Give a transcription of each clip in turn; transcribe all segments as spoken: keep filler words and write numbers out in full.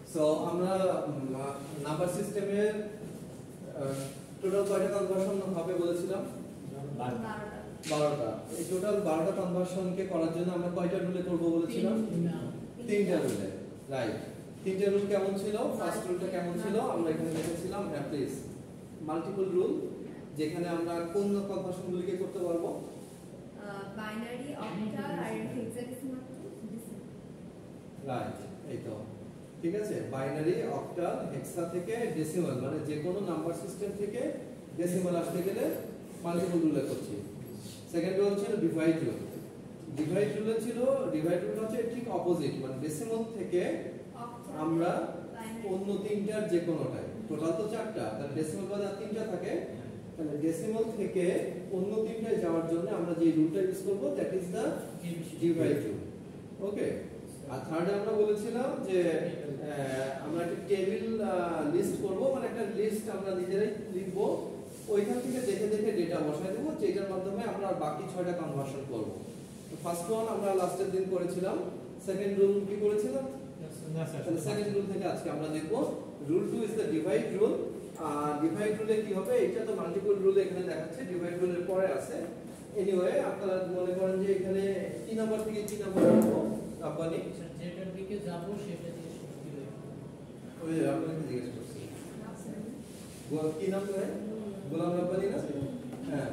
So আমরা number সিস্টেমের total কয়টা কনভার্সন হবে বলেছিলাম? বারোটা। এই টোটাল বারোটা কনভার্সনকে করার জন্য আমরা কয়টা রুলে করব বলেছিলাম? তিনটা রুলে, রাইট। তিনটা রুল কেমন ছিল? ফার্স্ট রুলটা কেমন ছিল? আমরা এখানে লিখেছিলাম হ্যাঁ প্লিজ মাল্টিপল রুল, যেখানে আমরা কোন কনভার্সনগুলিকে করতে পারবো? বাইনারি, অক্টাল আর হেক্সাডেসিমাল টু ডেসিমাল। রাইট, এই তো ঠিক আছে। বাইনারি, অক্টাল, হেক্সা থেকে ডেসিমাল, মানে যে কোনো নাম্বার সিস্টেম থেকে ডেসিমাল আসতে গেলে মাল্টিপল রুলে করছি। সেকেন্ড রুল ছিল ডিভাইড রুল। ডিভাইড রুলে ছিল, ডিভাইড রুল হচ্ছে ঠিক অপোজিট, মানে ডেসিমাল থেকে আমরা অন্য তিনটার যে কোনোটাই, টোটাল তো চারটা, তাহলে ডেসিমাল বাদে আর তিনটা থাকে, তাহলে ডেসিমাল থেকে অন্য তিনটায় যাওয়ার জন্য আমরা যে রুলটা ইউজ করব that is the divide rule. Okay. আর থার্ডে আমরা বলেছিলাম যে আমরা একটা টেবিল লিস্ট করব, মানে একটা লিস্ট আমরা নিজেরাই লিখব, ওইখান থেকে দেখে দেখে ডেটা বসায় দেব, যেটার মাধ্যমে আমরা বাকি ছয়টা কনভার্সন করব। তো ফার্স্ট ওয়ান আমরা লাস্টের দিন করেছিলাম। সেকেন্ড রুল কি করেছিলাম? তাহলে সেকেন্ড রুল থেকে আজকে আমরা দেখব rule two is the divide rule. আর ডিভাইড রুলে কি হবে? এটা তো মাল্টিপল রুলে এখানে দেখাচ্ছে, ডিভাইড রুলের পরে আছে। এনিওয়ে আপনারা মনে করেন যে এখানে কি নাম্বার থেকে কি নাম্বার করব? আব্বানি যেটার দিকে যাব সেটা দিয়ে শুরু করব। ওই আপনাকে জিজ্ঞেস করছি গোল কি নাম है? গোলাম রাব্বানি না? হ্যাঁ,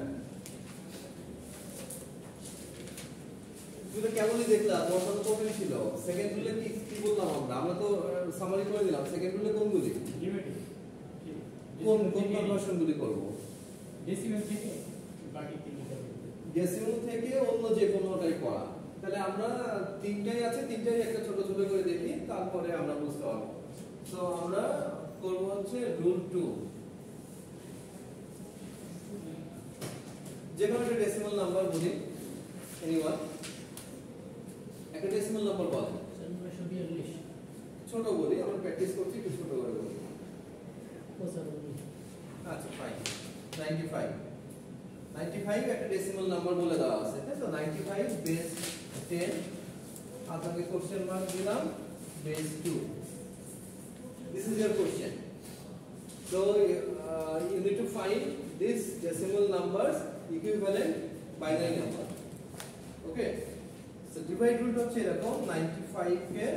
তুমি কেমনই দেখলা, তোমার সাথে কোনটা ছিল? সেকেন্ড রুলে কি কি বললাম আমরা? আমরা তো সামারি করে দিলাম। সেকেন্ড রুলে কোনগুলি? কোন কোন কনভার্সনগুলি করব? ডেসিমাল থেকে বাকি তিনটা, ডেসিমাল থেকে অন্য যে কোনোটাই করা। তাহলে আমরা তিনটাই আছে, তিনটাই একটা ছোট ছোট করে দেখি, তারপরে আমরা বুঝতে পারবো। তো আমরা করব হচ্ছে রুল টু। যে কোনো একটা ডেসিমাল নাম্বার বলি, এনিওয়ান একটা ডেসিমাল নাম্বার বল। নয়শো বিয়াল্লিশ। ছোট বলি, আমরা প্র্যাকটিস করছি, একটু ছোট করে বলি। পঁচানব্বই। আচ্ছা fine, ninety five. Ninety five একটা ডেসিমাল নাম্বার বলে দেওয়া আছে, তাই তো? নাইনটি ফাইভ বেস টেন, আপনাকে কোশ্চেন মার্ক দিলাম base two. This is your question. So you need to find this decimal numbers equivalent binary number. Okay, so divide rule হচ্ছে এরকম, নাইনটি ফাইভ কে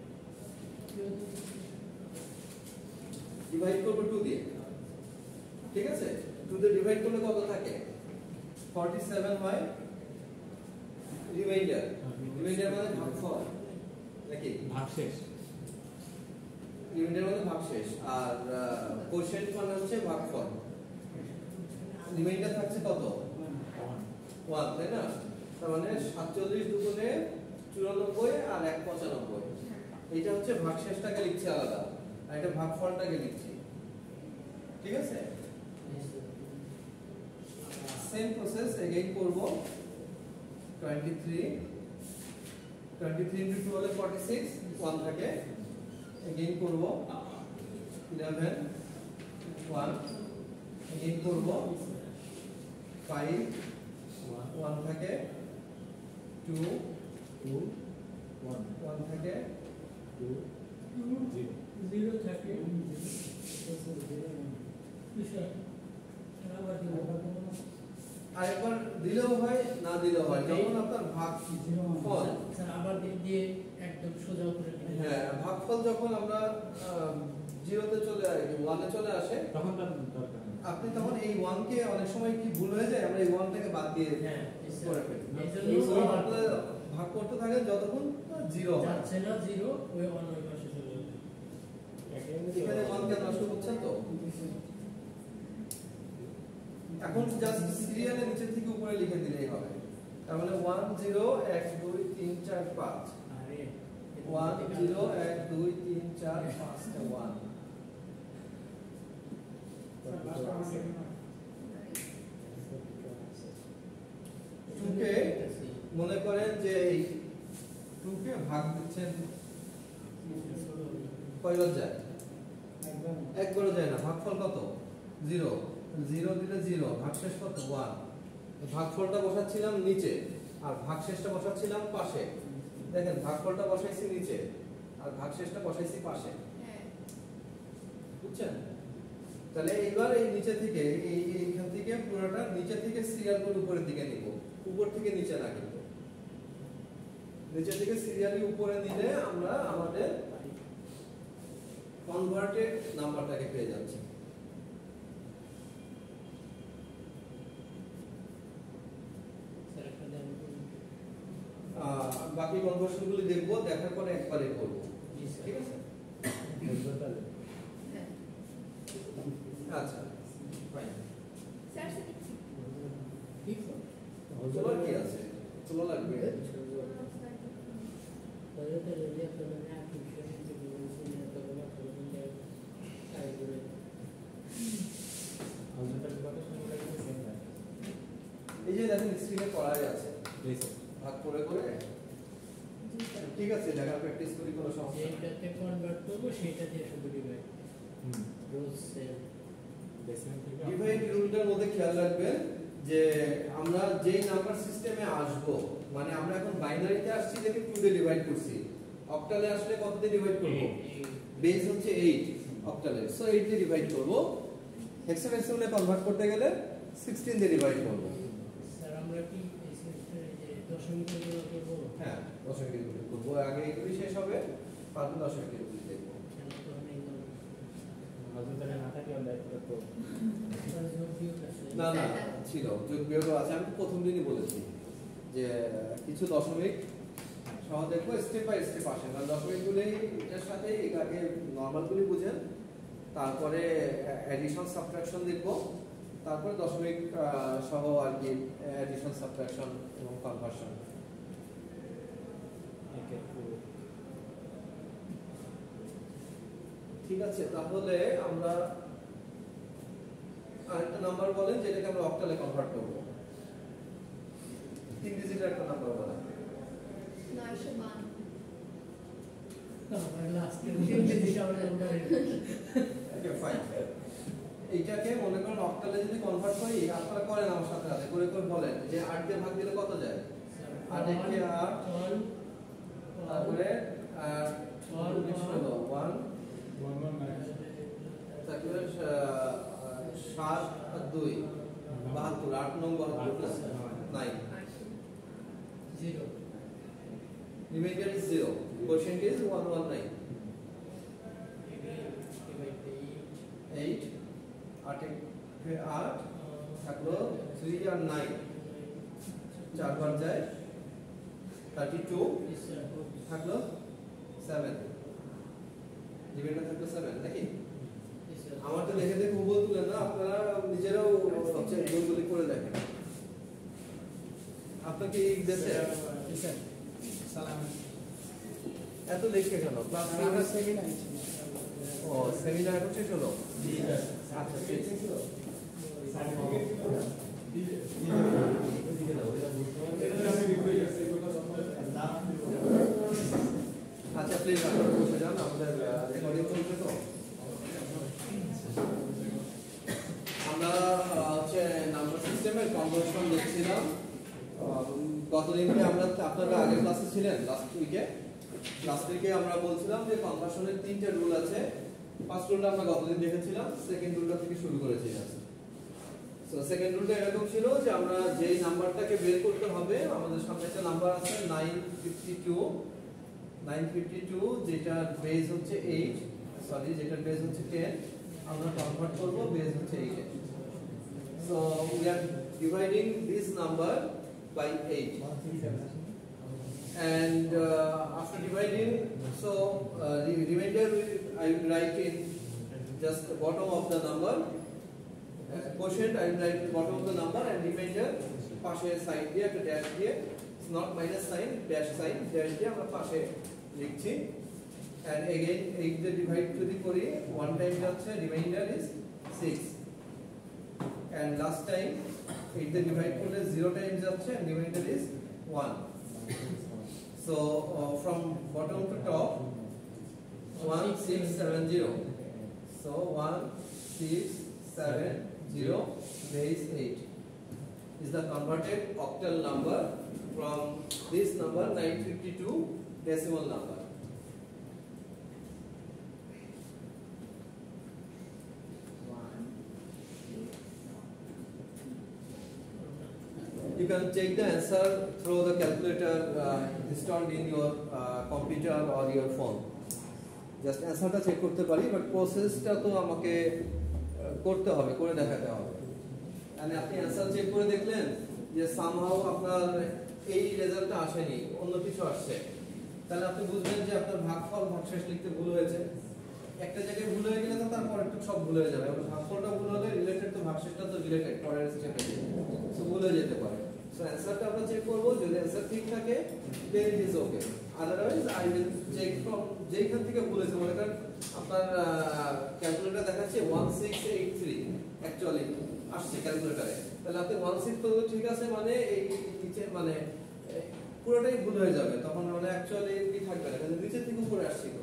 ডিভাইড করব টু দিয়ে, ঠিক আছে? Two দিয়ে ডিভাইড করলে কত থাকে? ফর্টি সেভেন হয় রিমাইন্ডার। রিমাইন্ডার মানে ভাগফল নাকি ভাগশেষ? রিমাইন্ডার মানে ভাগশেষ, আর কোশেন্ট মানে হচ্ছে ভাগফল। রিমাইন্ডার থাকছে কত? ওয়ান, তাই না? তার মানে সাতচল্লিশ দুগুণে চুরানব্বই আর এক পঁচানব্বই। এইটা হচ্ছে ভাগশেষটাকে লিখছি আলাদা, আর এটা ভাগফলটাকে লিখছি, ঠিক আছে? সেম প্রসেস এগেইন করব। twenty-three twenty-three into two হলে forty-six, ওয়ান থাকে। এগেইন করব eleven, ওয়ান। এগেইন করব five, ওয়ান থাকে। two, ওয়ান থাকে। জিরো থাকে। আরেকবার দিলেও হয়, না দিলেও হয়, যখন আপনার ভাগফল, স্যার আবার দিয়ে একদম সোজা করে দিবেন। হ্যাঁ, ভাগফল যখন আমরা জিরোতে চলে আসে, ওয়ানে চলে আসে, তখন তার দরকার নেই। আপনি তখন এই ওয়ান কে অনেক সময় কি ভুল হয়ে যায়, আমরা এই ওয়ান থেকে বাদ দিয়ে হ্যাঁ, করে ফেলি। এই জন্য আপনারা ভাগ করতে থাকেন যতক্ষণ জিরো হয়। যাচ্ছে না জিরো, ওই ওয়ান ওই পাশে চলে যাবে। এখানে ওয়ান কে নষ্ট করছেন তো। এখন জাস্ট সিরিয়ালের নিচে থেকে উপরে লিখে দিলেই হবে। তার মানে ওয়ান জিরো এক দুই তিন চার পাঁচ, আরে ওয়ান জিরো এক দুই তিন চার পাঁচটা ওয়ান। টুকে মনে করেন যে এই টুকে ভাগ দিচ্ছেন কয়বার যায়? একবারও যায় না। ভাগফল কত? জিরো। জিরো দিলে জিরো, ভাগশেষ কত? ওয়ান। ভাগফলটা বসাচ্ছিলাম নিচে আর ভাগশেষটা বসাচ্ছিলাম পাশে। দেখেন ভাগফলটা বসাইছি নিচে আর ভাগশেষটা বসাইছি পাশে, হ্যাঁ বুঝছেন? তাহলে এইবার এই নিচে থেকে এই এইখান থেকে পুরোটা নিচে থেকে সিরিয়াল করে উপরের দিকে নিব, উপর থেকে নিচে না, কিন্তু নিচে থেকে সিরিয়ালি উপরে নিলে আমরা আমাদের কনভার্টেড নাম্বারটাকে পেয়ে যাচ্ছি। স্যার একটা দেন। আহ, বাকি কনভার্সনগুলি দেখবো, দেখার পরে একবারে করব, জি স্যার। ঠিক আছে? হ্যাঁ আচ্ছা ফাইন। স্যার সেটা কি? ঠিক তো? তোলার কি আছে? তোলা লাগবে। তাহলে তো যদি আপনারা না টিউশন নিতে বলছেন না তো কোনো প্রবলেম নেই। তাই করে এই যে দেখেন স্ক্রিনে করাই আছে, ভাগ করে করে, জি স্যার ঠিক আছে, লেখা প্র্যাকটিস করি, কোনো সমস্যা নেই। যেটাতে কনভার্ট করবো সেটা দিয়ে শুধু ডিভাইড রোজ সেল ডিভাইড রুলটার মধ্যে খেয়াল রাখবেন যে আমরা যেই নাম্বার সিস্টেমে আসব, মানে আমরা এখন বাইনারিতে আসছি দেখে টু দিয়ে ডিভাইড করছি, অক্টালে আসলে কত দিয়ে ডিভাইড করব? বেস হচ্ছে এইট অক্টালের, সো এইট দিয়ে ডিভাইড করব। হেক্সাডেসিমালে কনভার্ট করতে গেলে সিক্সটিন দিয়ে ডিভাইড করব। স্যার আমরা কি এই সেমিস্টারে যে দশমিক গুলো করবো হ্যাঁ, দশমিকের গুলি করব, আগে এগুলি শেষ হবে, তারপর দশমিকের গুলি দেখব। কেন তো অনেক না না না ছিল, যোগ বিয়োগও আছে, আমি তো প্রথম দিনই বলেছি যে কিছু দশমিক সহ দেখবো, স্টেপ বাই স্টেপ আসে, কারণ দশমিকগুলি এটার সাথে আগে নর্মালগুলি বুঝেন, তারপরে অ্যাডিশন সাবট্রাকশন দেখবো, তারপরে দশমিক আহ, সহ আর কি অ্যাডিশন সাবট্রাকশন এবং কনভার্সন। ঠিক আছে, তাহলে আমরা আরেকটা নাম্বার বলেন যেটাকে আমরা অক্টালে কনভার্ট করব। তিন ডিজিটের একটা নাম্বার বলেন। নয়শো বান্ন আমার লাস্টে তিনটে দিশা আমরা আমরা ওকে ফাইন। এইটাকে মনে করেন অক্টালে যদি কনভার্ট করি, আপনারা করেন আমার সাথে সাথে করে করে বলেন যে আট দিয়ে ভাগ দিলে কত যায়? আট একে আট, তারপরে আর ষোলো ওয়ান, তারপরে সাত আর দুই বাহাত্তর, আট নং বাহাত্তর nine, zero remainder is zero, quotient is one one nine. Eight, আট একে আট, থাকলো থ্রি আর নাইন, চারবার যায় থার্টি টু, থাকলো সেভেন, রিমাইন্ডার থাকলো সেভেন নাকি? আমার তো দেখে দেখে ভুল তুলেন না, আপনারা নিজেরাও হচ্ছে ভুলগুলি করে দেখেন। আপনাকে এই দেশে এত লিখে কেন? ক্লাস ও সেমিনার এখন শেষ হলো? আচ্ছা শেষ হলো। আচ্ছা প্লিজ আপনারা বসে যান, আমাদের রেকর্ডিং চলছে তো। আমরা হচ্ছে নাম্বার সিস্টেমের কনভার্সন দেখছিলাম। গতদিনকে আমরা, আপনারা আগের ক্লাসে ছিলেন লাস্ট উইকে, লাস্ট উইকে আমরা বলছিলাম যে কনভার্সনের তিনটে রুল আছে। ফার্স্ট রুলটা আমরা গতদিন দেখেছিলাম, সেকেন্ড রুলটা থেকে শুরু করেছিলাম। সো সেকেন্ড রুলটা এরকম ছিল যে আমরা যেই নাম্বারটাকে বের করতে হবে, আমাদের সামনে একটা নাম্বার আছে nine fifty two, nine fifty two যেটার বেস হচ্ছে এইট, সরি যেটার বেস হচ্ছে টেন, আমরা কনভার্ট করব বেস হচ্ছে eight. So we are dividing this number by eight, and uh, after dividing, so uh, the remainder will, I will write in just the bottom of the number, uh, quotient I will write the bottom of the number, and remainder পাশে sign দিয়ে একটা dash দিয়ে, not minus sign, dash sign, dash দিয়ে আমরা পাশে লিখছি। and again eight দিয়ে divide যদি করি, one time যাচ্ছে, remainder is six, and last time eight দিয়ে divide করলে zero times যাচ্ছে, and remainder is one. So uh, from bottom to top, one six seven zero. So one six seven zero base eight is the converted octal number from this number nine fifty two decimal number. you can check the answer through the calculator uh, installed in your uh, computer or your phone. Just answerটা check করতে পারি, but প্রসেসটা তো আমাকে করতে হবে, করে দেখাতে হবে। মানে আপনি অ্যান্সার চেক করে দেখলেন যে সামহাউ আপনার এই রেজাল্টটা আসেনি, অন্য কিছু আসছে, তাহলে আপনি বুঝবেন যে আপনার ভাগফল ভাগশেষ লিখতে ভুল হয়েছে। একটা জায়গায় ভুল হয়ে গেলে তো তারপর একটু সব ভুল হয়ে যাবে। আবার ভাগফলটা ভুল হলে রিলেটেড তো ভাগশেষটা তো রিলেটেড পরের স্টেপে, সো ভুল হয়ে যেতে পারে। সো অ্যান্সারটা আমরা চেক করব, যদি অ্যান্সার ঠিক থাকে then it is okay, otherwise I will check from যেইখান থেকে ভুল হয়েছে। মনে করেন আপনার ক্যালকুলেটর দেখাচ্ছে one six eight three actually আসছে ক্যালকুলেটরে, তাহলে আপনি ওয়ান সিক্স তো ঠিক আছে, মানে এই নিচে মানে পুরোটাই ভুল হয়ে যাবে, তখন মানে অ্যাকচুয়ালি কি থাকবে না, কিন্তু নিচে থেকে উপরে আসছিল।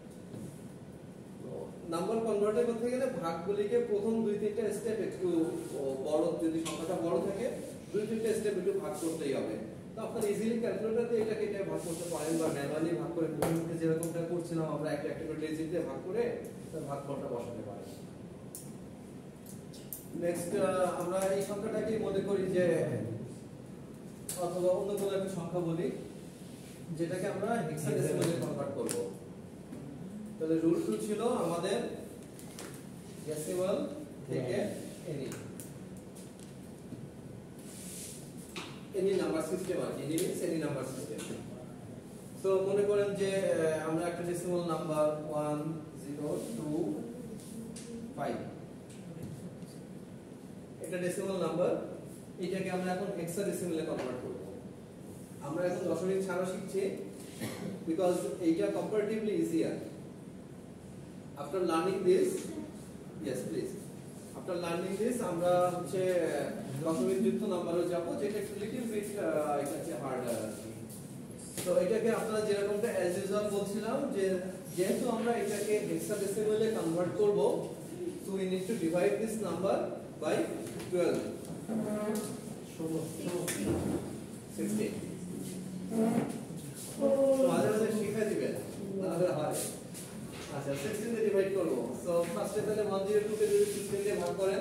নাম্বার কনভার্টার করতে গেলে ভাগগুলিকে প্রথম দুই তিনটা স্টেপ একটু বড়, যদি সংখ্যাটা বড় থাকে দুই তিনটা স্টেপ একটু ভাগ করতেই হবে। তো আপনার ইজিলি ক্যালকুলেটরে এটাকে এটা ভাগ করতে পারেন, বা ম্যানুয়ালি ভাগ করে প্রথমে যেরকমটা করছিলাম আমরা একটা একটা করে ডিজিট দিয়ে ভাগ করে তার ভাগফলটা বসাতে পারি। নেক্সট আমরা এই সংখ্যাটাকে মনে করি যে, অথবা অন্য কোনো একটা সংখ্যা বলি যেটাকে আমরা হেক্সাডেসিমালে কনভার্ট করব। তাহলে রুল টু ছিল আমাদের ডেসিমাল থেকে এনি এনি নাম্বার সিস্টেম, আর any means any number system. So মনে করেন যে আমরা একটা decimal number one zero two five, এটা ডেসিমাল নাম্বার, এটাকে আমরা এখন হেক্সাডেসিমালে কনভার্ট করব। আমরা এখন দশমিক ছাড়া শিখছি বিকজ এইটা comparatively easier. After learning this, yes please, after learning this আমরা হচ্ছে দশমিক যুক্ত নাম্বারে যাব, যেটা একটু লিটল বিট এটা হচ্ছে হার্ডার। তো এটাকে আপনারা যেরকমটা অ্যাজ ইউজুয়াল বলছিলাম যে যেহেতু আমরা এটাকে হেক্সাডেসিমালে কনভার্ট করব, so we need to divide this number by twelve, sixteen। তো মাঝে মাঝে শিখে দিবেন, তাহলে হয়। আচ্ছা, sixteen দিয়ে ডিভাইড করব। সো ফার্স্টে তাহলে one oh two কে যদি sixteen দিয়ে ভাগ করেন,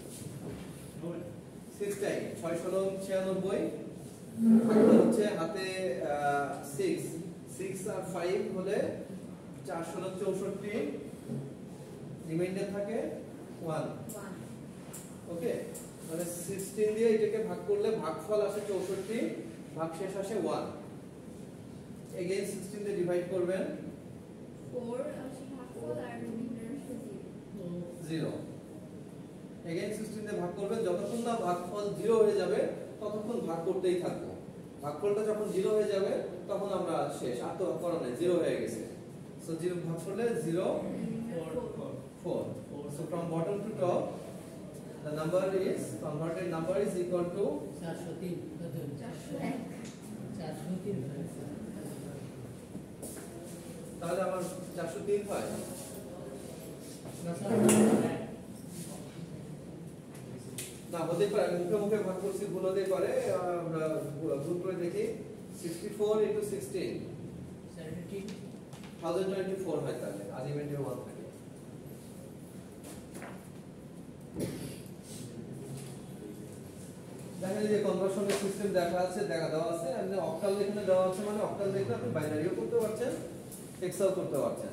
six টাইম ছয় ষোলো ছিয়ানব্বই, ভাগটা হচ্ছে হাতে six, six আর five হলে চার ষোলো চৌষট্টি, রিমাইন্ডার থাকে one। ওকে, মানে sixteen দিয়ে এটাকে ভাগ করলে ভাগফল আসে চৌষট্টি, ভাগশেষ আসে one। এগেইন sixteen দিয়ে ডিভাইড করবেন, four আসে ভাগফল আর রিমাইন্ডার আসে zero। এগেইন sixteen দিয়ে ভাগ করবেন, যতক্ষণ না ভাগফল জিরো হয়ে যাবে ততক্ষণ ভাগ করতেই থাকবো। ভাগফলটা যখন জিরো হয়ে যাবে তখন আমরা শেষ, আর তো করা নাই, জিরো হয়ে গেছে। সো জিরো ভাগ করলে zero four। So from bottom to top the number is converted number is equal to চারশো তিন, চারশো এক। চারশো তিন, তাহলে আমার চারশো তিন হয়। না হতে পারে, মুখে মুখে ভাগ করছি, ভুল হতে পারে, আমরা ভুল করে দেখি। sixty-four into sixteen one thousand twenty-four হয়, তাহলে আলিমেন্টের one থাকে। দেখেন যে কনভার্সনের সিস্টেম দেখা আছে, দেখা দেওয়া আছে, এমনি অক্টাল এখানে দেওয়া আছে, মানে অক্টাল দেখলে আপনি বাইনারিও করতে পারছেন, হেক্সাও করতে পারছেন।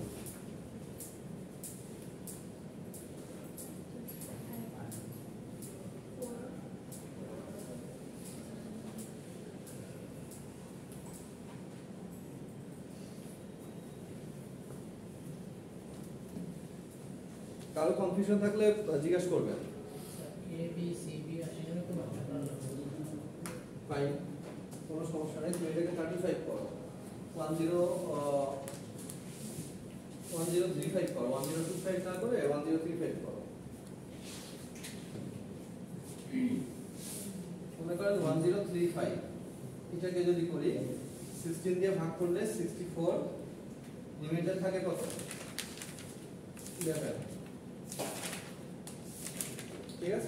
কারো কনফিউশন থাকলে জিজ্ঞাসা করবেন। এ বি সি বি আসে না তো ফাইন, কোনো সমস্যা নেই। তুমি এটাকে থার্টি ফাইভ করো, one zero one zero three five করো, ওয়ান জিরো টু ফাইভ না করে ওয়ান জিরো থ্রি ফাইভ করো। মনে করেন ওয়ান জিরো থ্রি ফাইভ, এটাকে যদি করি সিক্সটিন দিয়ে ভাগ করলে সিক্সটি ফোর, রিমাইন্ডার থাকে কত? ইলেভেন। ঠিক আছে,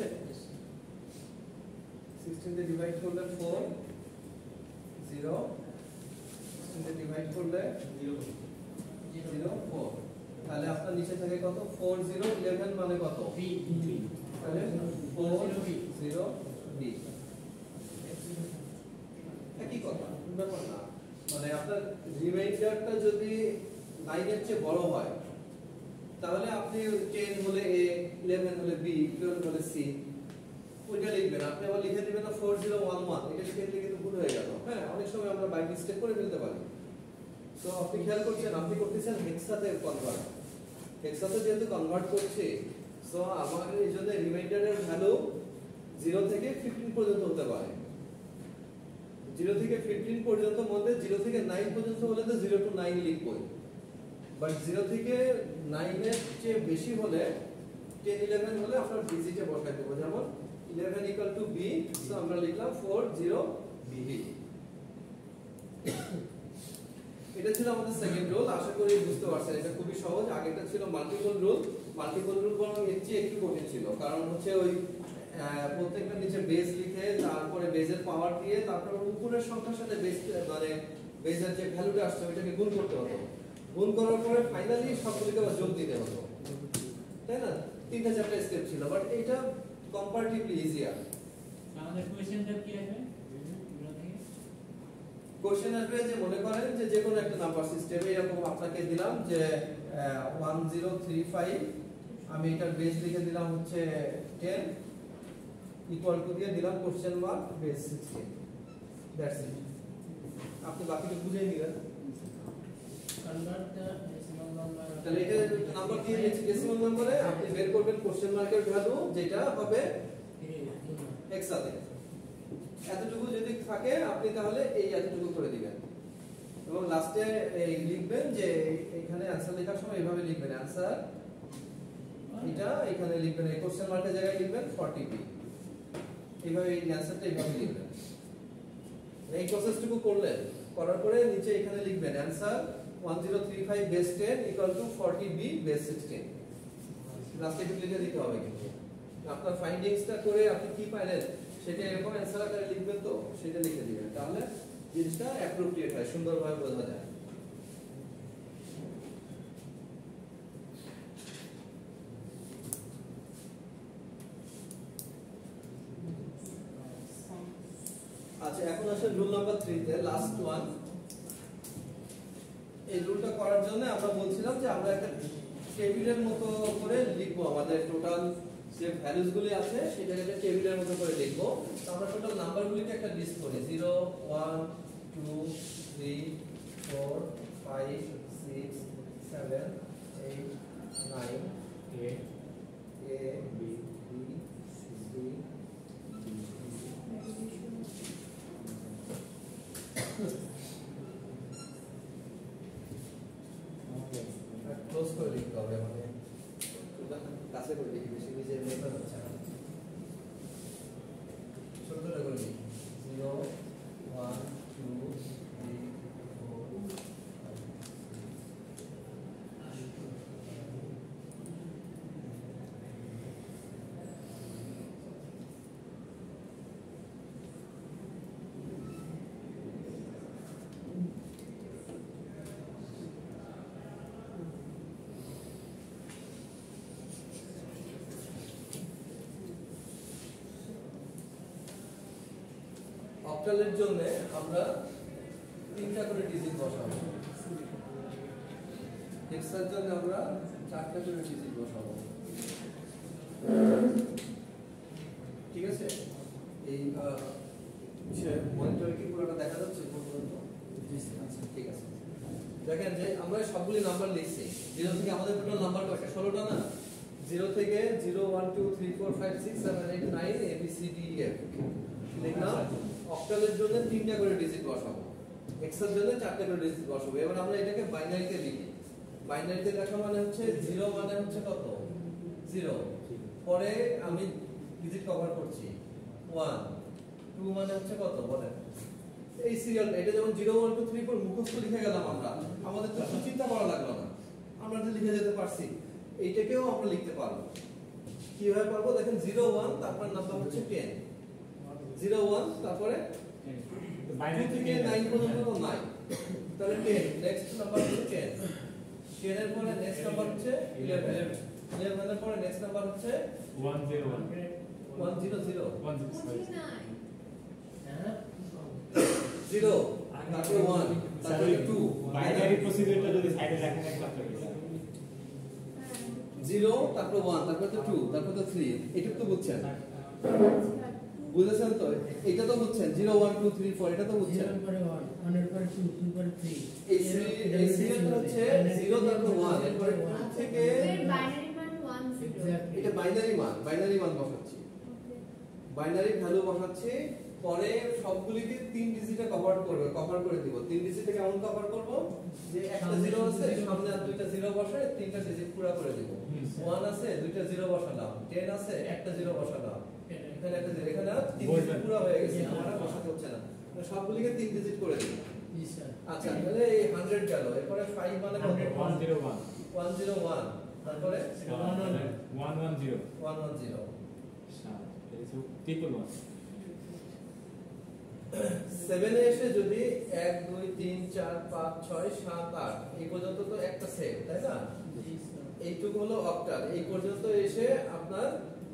সিক্সটিন দিয়ে ডিভাইড করলে ফোর, জিরো, সিক্সটিন দিয়ে ডিভাইড করলে জিরো ফোর, তাহলে আপনার নিচে থাকে কত? ফোর জিরো ইলেভেন মানে কত? বি, তাহলে ফোর জিরো বি। রিমাইন্ডারটা যদি নাইনের চেয়ে বড় হয় তাহলে আপনি টেন হলে এ, ইলেভেন হলে বি, টুয়েলভ হলে সি ওইটা লিখবেন। আপনি আবার লিখে দিবেন না ফোর জিরো ওয়ান ওয়ান, এটা লিখে দিলে কিন্তু ভুল হয়ে গেল। হ্যাঁ, অনেক সময় আমরা বাই মিস্টেক করে ফেলতে পারি। তো আপনি খেয়াল করছেন, আপনি করতেছেন হেক্সাতে কনভার্ট। হেক্সাতে যেহেতু কনভার্ট করছে, সো আমার এই জন্য রিমাইন্ডারের ভ্যালু জিরো থেকে ফিফটিন পর্যন্ত হতে পারে। জিরো থেকে ফিফটিন পর্যন্ত মধ্যে জিরো থেকে নাইন পর্যন্ত হলে তো জিরো টু নাইন লিখবই, বাট জিরো থেকে নাইনের চেয়ে বেশি হলে টেন ইলেভেন হলে আপনার ডিজিটে বসাই দেবো। যেমন eleven equal to B, so আমরা লিখলাম ফোর জিরো বি। এটা ছিল আমাদের সেকেন্ড রুল। আশা করি বুঝতে পারছেন, এটা খুবই সহজ। আগেটা ছিল মাল্টিপল রুল। মাল্টিপল রুল বরং এর চেয়ে একটু কঠিন ছিল, কারণ হচ্ছে ওই প্রত্যেকটা নিচে বেস লিখে তারপরে বেজের পাওয়ার দিয়ে তারপর উপরের সংখ্যার সাথে বেস মানে বেজের যে ভ্যালুটা আসছে ওইটাকে গুণ করতে হতো। গুণ করার পরে ফাইনালি সবগুলোকে আবার যোগ দিতে হতো, তাই না? তিনটা চারটা স্টেপ ছিল, বাট এটা কম্পারেটিভলি ইজিয়ার। আমাদের কোশ্চেনটা কি আসবে? কোশ্চেন আসবে যে মনে করেন যে যে কোনো একটা নাম্বার সিস্টেমে এরকম আপনাকে দিলাম যে ওয়ান জিরো থ্রি ফাইভ, আমি এটার বেস লিখে দিলাম হচ্ছে টেন, ইকুয়াল টু দিয়ে দিলাম question mark base sixteen. That's it. আপনি বাকিটা বুঝে নিলেন। Convert the decimal number. তাহলে এটা নাম্বার দিয়ে দিয়েছি ডেসিমাল নম্বরে, আপনি বের করবেন কোশ্চেন মার্কের ভ্যালু, যেটা হবে হেক্সাতে। এতটুকু যদি থাকে আপনি তাহলে এই এতটুকু করে দিবেন এবং লাস্টে এই লিখবেন যে এখানে অ্যানসার লেখার সময় এইভাবে লিখবেন, অ্যানসার এটা এখানে লিখবেন, এই কোশ্চেন মার্কের জায়গায় লিখবেন ফর্টি বি। এইভাবে এই অ্যানসারটা এইভাবে লিখবেন। এই প্রসেসটুকু করলেন, করার পরে নিচে এখানে লিখবেন answer one zero three five base ten equal to forty B base sixteen. লাস্টে একটু লিখে দিতে হবে, কিন্তু আপনার ফাইন্ডিংসটা করে আপনি কি পাইলেন সেটা এরকম অ্যানসার আকারে লিখবেন, তো সেটা লিখে দিবেন, তাহলে জিনিসটা অ্যাপ্রোপ্রিয়েট হয়, সুন্দরভাবে বোঝা যায়। আচ্ছা, এখন আসলে রুল নাম্বার থ্রি তে লাস্ট ওয়ান। এই রুলটা করার জন্য আমরা বলছিলাম যে আমরা একটা টেবিলের মতো করে লিখবো, আমাদের টোটাল যে ভ্যালুস গুলি আছে সেটাকে একটা টেবিলের মতো করে লিখবো। তো আমরা টোটাল নাম্বারগুলিকে একটা লিস্ট করি, zero one two three four five six seven eight nine A A B B C close করে লিখতে হবে, মানে কাছে করে লিখি, বেশি বেশি মেথড হচ্ছে না, ছোট ছোট করে লিখি, zero one two three four five. অক্টালের জন্য আমরা তিনটা করে ডিজিট বসাবো, হেক্সার জন্য আমরা চারটা করে ডিজিট বসাবো। ঠিক আছে? এই মনিটরে কি পুরোটা দেখা যাচ্ছে? ঠিক আছে, দেখেন যে আমরা সবগুলি নাম্বার লিখছি। জিরো থেকে আমাদের টোটাল নাম্বার কয়টা? ষোলোটা না? জিরো থেকে zero one two three four five six seven eight nine A B C D F লিখলাম। অক্টালের জন্য তিনটা করে ডিজিট বসাবো, হেক্সার জন্য চারটা করে ডিজিট বসাবো। এবার আমরা এটাকে বাইনারিতে লিখি। বাইনারিতে লেখা মানে হচ্ছে জিরো মানে হচ্ছে কত? জিরো, পরে আমি ডিজিট কভার করছি ওয়ান, টু মানে হচ্ছে কত বলেন? এই সিরিয়াল, এটা যেমন zero one two three four মুখস্থ লিখে গেলাম আমরা, আমাদের তো চিন্তা করা লাগলো না, আমরা তো লিখে যেতে পারছি। এইটাকেও আমরা লিখতে পারবো। কিভাবে পারবো? দেখেন জিরো ওয়ান, তারপর নাম্বার হচ্ছে টেন, জিরো ওয়ান তারপরে টু থেকে নাইন পর্যন্ত নাইন, তাহলে টেন, নেক্সট নাম্বার হচ্ছে টেন, টেন এর পরে নেক্সট নাম্বার হচ্ছে ইলেভেন, ইলেভেন এর পরে নেক্সট নাম্বার হচ্ছে one zero one one zero zero one six five forty-nine. হ্যাঁ জিরো আর তারপরে one, তারপরে two, বাইনারি প্রসিডিউরটা যদি সাইডে রাখেন একটা তো zero, তারপরে one, তারপরে তো two, তারপরে তো three, এটা তো বুঝছেন? বুঝেছেন তো? এটা তো বুঝছেন zero one two three four, এটা তো বুঝছেন? zero পরে one, one এর পরে two, two পরে three। এই এই সিরিয়ালটা হচ্ছে zero তারপর one, এরপরে two থেকে বাইনারি মান one zero Exactly. এটা বাইনারি মান, বাইনারি মান বসাচ্ছি। বাইনারি ভ্যালু বসাচ্ছি, পরে সবগুলিকে তিন ডিজিটে কভার করবে, কভার করে দিব। তিন ডিজিটে কেমন কভার করব? যে একটা জিরো আছে, সামনে আর দুইটা জিরো বসায় তিনটা ডিজিট পুরো করে দিব। one আছে, দুইটা জিরো বসালাম। ten আছে, একটা জিরো বসালাম। এখানে একটা জিরো, এখানে তিন ডিজিট পুরো হয়ে গেছে, আমার আর বসাতে হচ্ছে না। সবগুলিকে তিন ডিজিট করে দিব। জি স্যার। আচ্ছা, তাহলে এই hundred গেল। এরপরে five মানে কত? one zero one one zero one, তারপরে one one zero one one zero, triple one seven এ এসে যদি এক দুই তিন চার পাঁচ ছয় সাত আট এই পর্যন্ত তো একটা সেট, তাই না? জি স্যার। এইটুকু হলো অক্টাল। এই পর্যন্ত এসে আপনার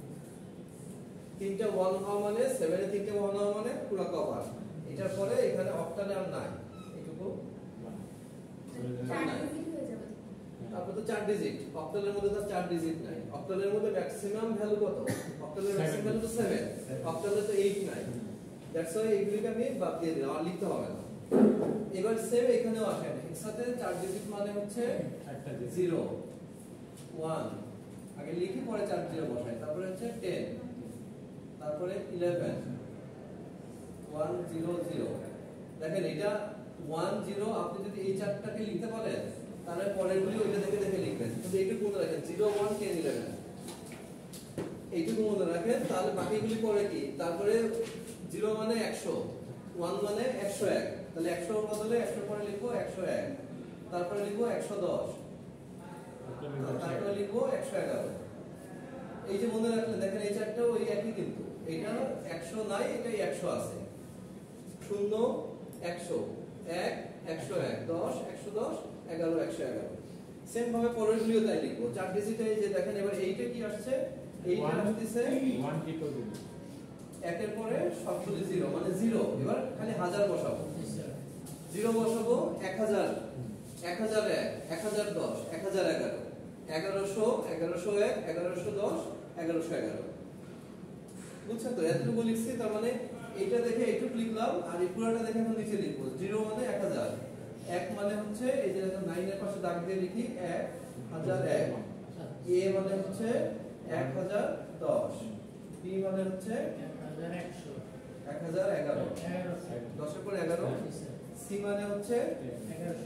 তিনটা ওয়ান হওয়া মানে সেভেন এ তিনটা ওয়ান হওয়া মানে পুরো কভার। এটার পরে এখানে অক্টালে আর নাই, এইটুকু চার ডিজিট হয়ে যাবে। তারপর তো চার ডিজিট। অক্টালের মধ্যে তো চার ডিজিট নাই। অক্টালের মধ্যে ম্যাক্সিমাম ভ্যালু কত? অক্টালের ম্যাক্সিমাম ভ্যালু তো সেভেন, অক্টালে তো এইট নাই। দ্যাটস ওয়াই এইগুলিকে আমি বাদ দিয়ে দিলাম, আর লিখতে হবে না। এবার সেম এখানেও আসেন, একসাথে চার ডিজিট মানে হচ্ছে একটা জিরো ওয়ান, আগে লিখি পরে চার জিরো বসাই। তারপরে হচ্ছে টেন, তারপরে ইলেভেন, ওয়ান জিরো জিরো। দেখেন এটা ওয়ান জিরো, আপনি যদি এই চারটাকে লিখতে পারেন তাহলে পরেরগুলি ওইটা দেখে দেখে লিখবেন। কিন্তু এইটুকু মনে রাখেন জিরো ওয়ান টেন ইলেভেন, এইটুকু মনে রাখেন। তাহলে বাকিগুলি পরে কি? তারপরে জিরো মানে একশো, ওয়ান মানে একশো এক, তাহলে একশোর বদলে একশোর পরে লিখবো একশো এক, তারপরে লিখবো একশো দশ, তারপরে লিখবো একশো এগারো। এই যে মনে রাখলে দেখেন এই চারটাও ওই একই, কিন্তু এটা একশো নাই, এটাই একশো আছে। শূন্য একশো, এক একশো এক, দশ একশো দশ, এগারো একশো এগারো। সেম ভাবে পরের গুলিও তাই লিখবো। চার ডিজিটে যে দেখেন এবার এইটা কি আসছে? এইটা আসছে one triple zero, একের পরে সবগুলি জিরো মানে জিরো। এবার খালি হাজার বসাবো, জি স্যার। জিরো বসাবো এক হাজার, এক হাজার এক, এক হাজার দশ, এক হাজার এগারো, এগারোশো, এগারোশো এক, এগারোশো দশ, এগারোশো এগারো। বুঝছেন তো? এতটুকু লিখছি, তার মানে এইটা দেখে এইটুকু লিখলাম, আর এই পুরোটা দেখে এখন নিচে লিখবো। জিরো মানে এক হাজার, এক মানে হচ্ছে এই যে নাইনের পাশে দাগ দিয়ে লিখি এক হাজার এক, এ মানে হচ্ছে এক হাজার দশ, বি মানে হচ্ছে এক হাজার একশো, এক হাজার এগারো, এগারোশো। দশের পর এগারো, জি স্যার। সি মানে হচ্ছে এগারোশো।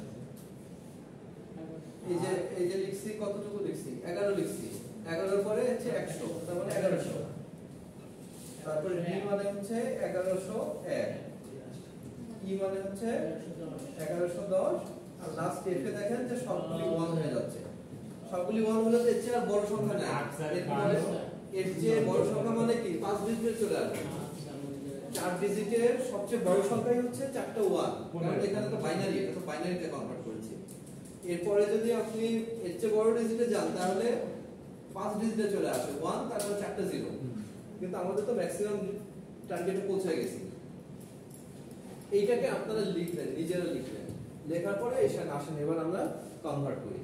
এই যে এই যে লিখছি কতটুকু লিখছি? এগারো লিখছি। এগারোর পরে হচ্ছে একশো, তার মানে এগারোশো। তারপরে ডি মানে হচ্ছে এগারোশো এক, ই মানে হচ্ছে এগারোশো দশ, আর লাস্ট এফে দেখেন যে সবগুলি ওয়ান হয়ে যাচ্ছে। সবগুলি ওয়ান হলে তো এর চেয়ে আর বড় সংখ্যা নাই। এরপরে এর চেয়ে বড় সংখ্যা মানে কি? পাঁচ ডিজিটে চলে আসবে। চার ডিজিটের সবচেয়ে বড় সংখ্যাই হচ্ছে চারটা ওয়ান, কারণ এখানে তো বাইনারি, এটা তো বাইনারিতে কনভার্ট করেছি। এরপরে যদি আপনি এর চেয়ে বড় ডিজিটে যান তাহলে পাঁচ ডিজিটে চলে আসে ওয়ান, তারপর চারটা জিরো। কিন্তু আমাদের তো ম্যাক্সিমাম টার্গেটে পৌঁছে গেছি। এইটাকে আপনারা লিখলেন, নিজেরা লিখলেন, লেখার পরে এখানে আসেন, এবার আমরা কনভার্ট করি।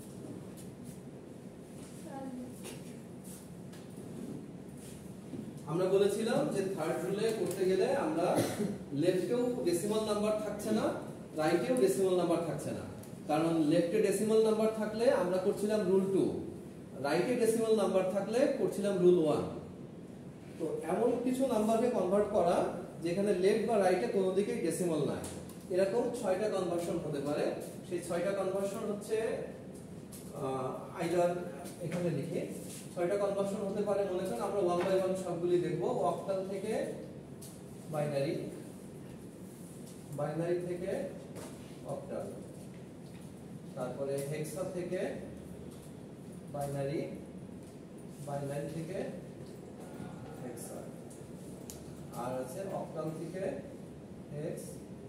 আমরা বলেছিলাম যে থার্ড রুলে করতে গেলে আমরা লেফটেও ডেসিমাল নাম্বার থাকছে না, রাইটেও ডেসিমাল নাম্বার থাকছে না। কারণ লেফটে ডেসিমাল নাম্বার থাকলে আমরা করছিলাম রুল টু, রাইটে ডেসিমাল নাম্বার থাকলে করছিলাম রুল ওয়ান। তো এমন কিছু নাম্বারকে কনভার্ট করা যেখানে লেফট বা রাইটে কোনো দিকেই ডেসিমাল নাই, এরকম ছয়টা কনভার্সন হতে পারে। সেই ছয়টা কনভার্সন হচ্ছে আইদার এখানে লিখে ছয়টা কনভার্সন হতে পারে। মনে করেন আমরা ওয়ান বাই ওয়ান সবগুলি দেখবো। অক্টাল থেকে বাইনারি, বাইনারি থেকে অক্টাল, তারপরে হেক্সা থেকে বাইনারি, বাইনারি থেকে হেক্সা, আর আছে অক্টাল থেকে হেক্স,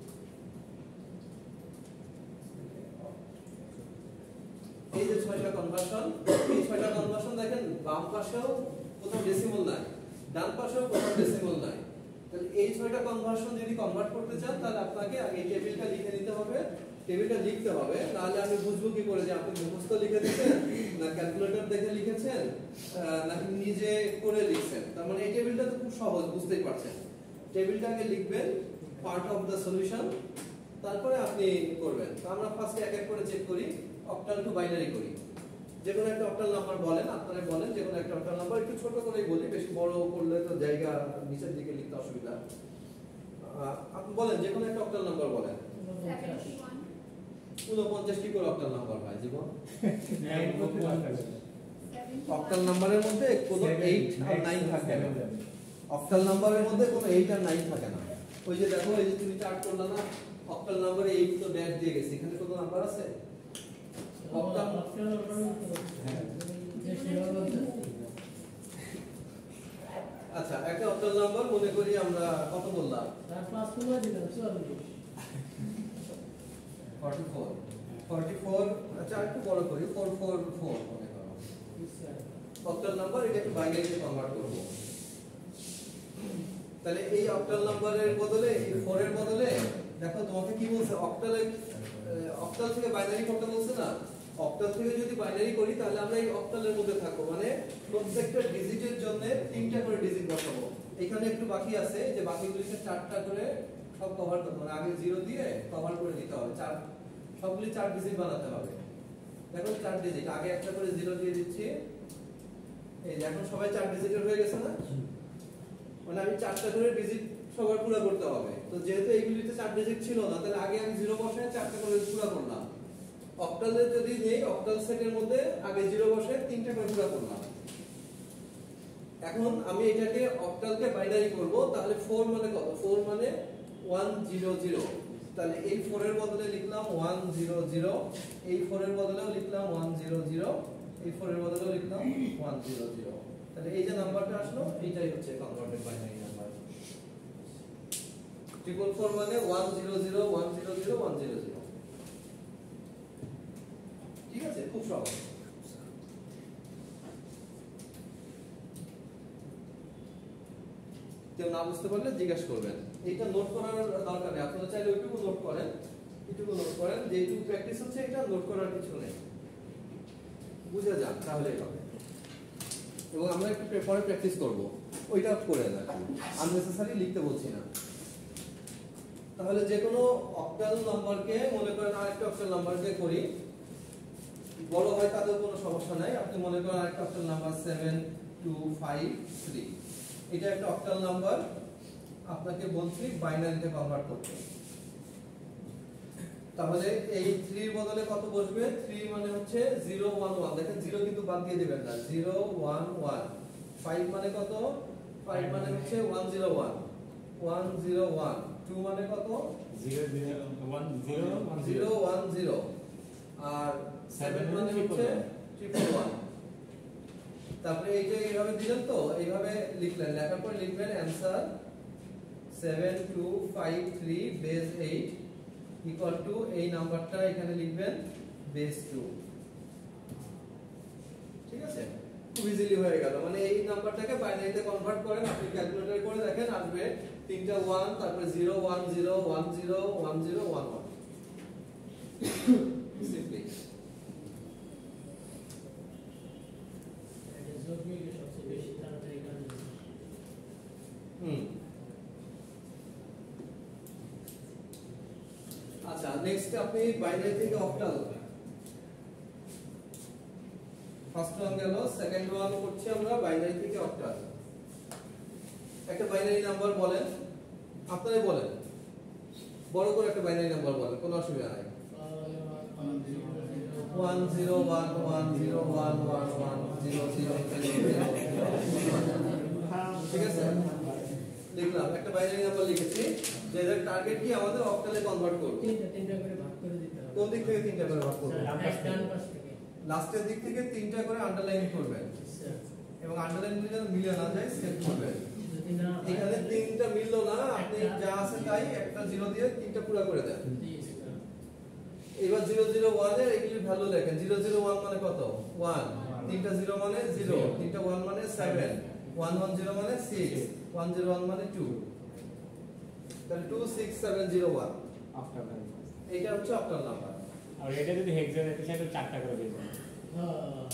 এই যে ছয়টা কনভার্সন। এই ছয়টা কনভার্সন দেখেন বাম পাশেও কোথাও ডেসিমাল নাই, ডান পাশেও কোথাও ডেসিমাল নাই। তাহলে এই ছয়টা কনভার্সন যদি কনভার্ট করতে চান তাহলে আপনাকে আগে এই টেবিলটা লিখে নিতে হবে, টেবিলটা লিখতে হবে, নাহলে আমি বুঝবো কি করে যে আপনি মুখস্থ লিখে দিয়েছেন না ক্যালকুলেটর দেখে লিখেছেন নাকি নিজে করে লিখছেন। তার মানে এই টেবিলটা তো খুব সহজ, বুঝতেই পারছেন। টেবিলটাকে লিখবেন পার্ট অফ দ্য সলিউশন, তারপরে আপনি করবেন। তো আমরা ফার্স্টে এক এক করে চেক করি, অক্টাল টু বাইনারি করি। যে কোনো একটা অক্টাল নাম্বার বলেন, আপনারা বলেন যে কোনো একটা অক্টাল নাম্বার, একটু ছোট করেই বলি, বেশি বড় করলে তো জায়গা নিচের দিকে লিখতে অসুবিধা। আপনি বলেন যে কোনো একটা অক্টাল নাম্বার বলেন। seventy-one. ঊনপঞ্চাশ কি করে অক্টাল নাম্বার হয় জীবন? Octal seventy-one. নাম্বারের মধ্যে কোনো এইট আর নাইন থাকে না। অক্টাল নাম্বারের মধ্যে কোনো এইট আর নাইন থাকে না। ওই যে দেখো, এই যে তুমি চার্ট করলে না, অক্টাল নাম্বারে এইট তো ড্যাশ দিয়ে গেছে, এখানে কত নাম্বার আছে? অক্টাল আচ্ছা, একটা অক্টাল নাম্বার মনে করি আমরা কত বললাম? তার পাঁচ পনেরো দিলাম চুয়াল্লিশ চুয়াল্লিশ চুয়াল্লিশ। আচ্ছা একটু বড় করি, চার চার চার মনে করো অক্টাল নাম্বার, এটা একটু বাইনারিতে কনভার্ট করব। তাহলে এই অক্টাল নাম্বারের বদলে এই চার এর বদলে দেখো তোমাকে কি বলছে, অক্টাল অক্টাল থেকে বাইনারি করতে বলছে না। অক্টাল থেকে যদি বাইনারি করি তাহলে আমরা এই অক্টালের মধ্যে থাকবো, মানে প্রত্যেকটা ডিজিটের জন্য তিনটা করে ডিজিট বসাবো। এখানে একটু বাকি আছে, যে বাকিগুলিকে চারটা করে সব কভার করতে হবে, আগে জিরো দিয়ে কভার করে দিতে হবে, চার সবগুলি চার ডিজিট বানাতে হবে। দেখো চার ডিজিট, আগে একটা করে জিরো দিয়ে দিচ্ছি, এই যে এখন সবাই চার ডিজিটের হয়ে গেছে না, মানে আমি চারটা করে ডিজিট সবার পুরো করতে হবে। তো যেহেতু এইগুলিতে চার ডিজিট ছিল না, তাহলে আগে আমি জিরো বসায় চারটা করে পুরো করলাম। অক্টালে যদি নেই, অক্টাল সেটের মধ্যে আগে জিরো বসায় তিনটা করে পুরো করলাম। এখন আমি এটাকে অক্টালকে বাইনারি করব, তাহলে চার মানে কত? চার মানে একশো। তাহলে এই চার এর বদলে লিখলাম একশো, এই চার এর বদলেও লিখলাম একশো, এই চার এর বদলেও লিখলাম একশো। তাহলে এই যে নাম্বারটা আসলো, এইটাই হচ্ছে converted binary number. Triple four মানে একশো, একশো, একশো। ঠিক আছে, খুব সহজ। কেউ না বুঝতে পারলে জিজ্ঞাসা করবেন। এইটা নোট করার দরকার নেই, আপনারা চাইলে ওইটুকু নোট করেন, এইটুকু নোট করেন, যেটুকু প্র্যাকটিস হচ্ছে এটা নোট করার কিছু নেই, বুঝে যান তাহলেই হবে। এবং আমরা একটু পরে প্র্যাকটিস করব, ওইটা করে না, আননেসেসারি লিখতে বলছি না। তাহলে যে কোনো অক্টাল নাম্বারকে মনে করেন আরেকটা অক্টাল নাম্বারকে করি, বড় হয় তাতেও কোনো সমস্যা নাই। আপনি মনে করেন আরেকটা octal number seven two five three, এটা একটা অক্টাল নাম্বার, আপনাকে বলছি বাইনারিতে কনভার্ট করতে। তাহলে এই থ্রি এর বদলে কত বসবে? থ্রি মানে হচ্ছে জিরো ওয়ান ওয়ান, দেখেন জিরো কিন্তু বাদ দিয়ে দিবেন না, জিরো ওয়ান ওয়ান। ফাইভ মানে কত? ফাইভ মানে হচ্ছে one zero one, one zero one. Two মানে কত? Zero zero one zero zero one zero. আর সেভেন মানে হচ্ছে ট্রিপল ওয়ান। তারপরে এইটা এইভাবে দিলেন, তো এইভাবে লিখলেন, লেখার পর লিখবেন answer seven two five three base eight equal to, এই নাম্বারটা এখানে লিখবেন বেস টু। ঠিক আছে, খুব ইজিলি হয়ে গেল। মানে এই নাম্বারটাকে বাইনারিতে কনভার্ট করেন, আপনি ক্যালকুলেটরে করে দেখেন, আসবে তিনটা ওয়ান, তারপরে zero one zero one zero one zero one one. Simply সবচেয়ে বেশি তাড়াতাড়ি কাজ হয়। হুম। আচ্ছা, নেক্সট আপনি বাইনারি থেকে অক্টাল, ফার্স্ট ওয়ান গেল, সেকেন্ড ওয়ান করছি আমরা বাইনারি থেকে অক্টাল। একটা বাইনারি নাম্বার বলেন, আপনারাই বলেন, বড় করে একটা বাইনারি নাম্বার বলেন, কোনো অসুবিধা নাই। One zero one one zero one one one zero zero. ঠিক আছে, লিখলাম, একটা বাইনারি নাম্বার লিখেছি, যে এর টার্গেট কি আমাদের অক্টালে কনভার্ট করব। তিনটা তিনটা করে ভাগ করে দিতে হবে। কোন দিক থেকে তিনটা করে ভাগ করব? ডান পাশ থেকে। লাস্টের দিক থেকে তিনটা করে আন্ডারলাইন করবেন, এবং আন্ডারলাইন যদি মিলে না যায় সেট করবেন। যদি না এখানে তিনটা মিললো না, আপনি যা আছে তাই একটা জিরো দিয়ে তিনটা পুরো করে দেন। এবার জিরো জিরো ওয়ান এর এগুলি ভ্যালু লেখেন। জিরো জিরো ওয়ান মানে কত? ওয়ান। তিনটা জিরো মানে জিরো, তিনটা ওয়ান মানে সেভেন, ওয়ান ওয়ান জিরো মানে সিক্স, ওয়ান জিরো ওয়ান মানে টু। তাহলে two six seven zero one after that. এইটা হচ্ছে অক্টাল নাম্বার। আর এটা যদি হেক্সাডেসিমাল চাই তো চারটা করে দিতে হবে। হ্যাঁ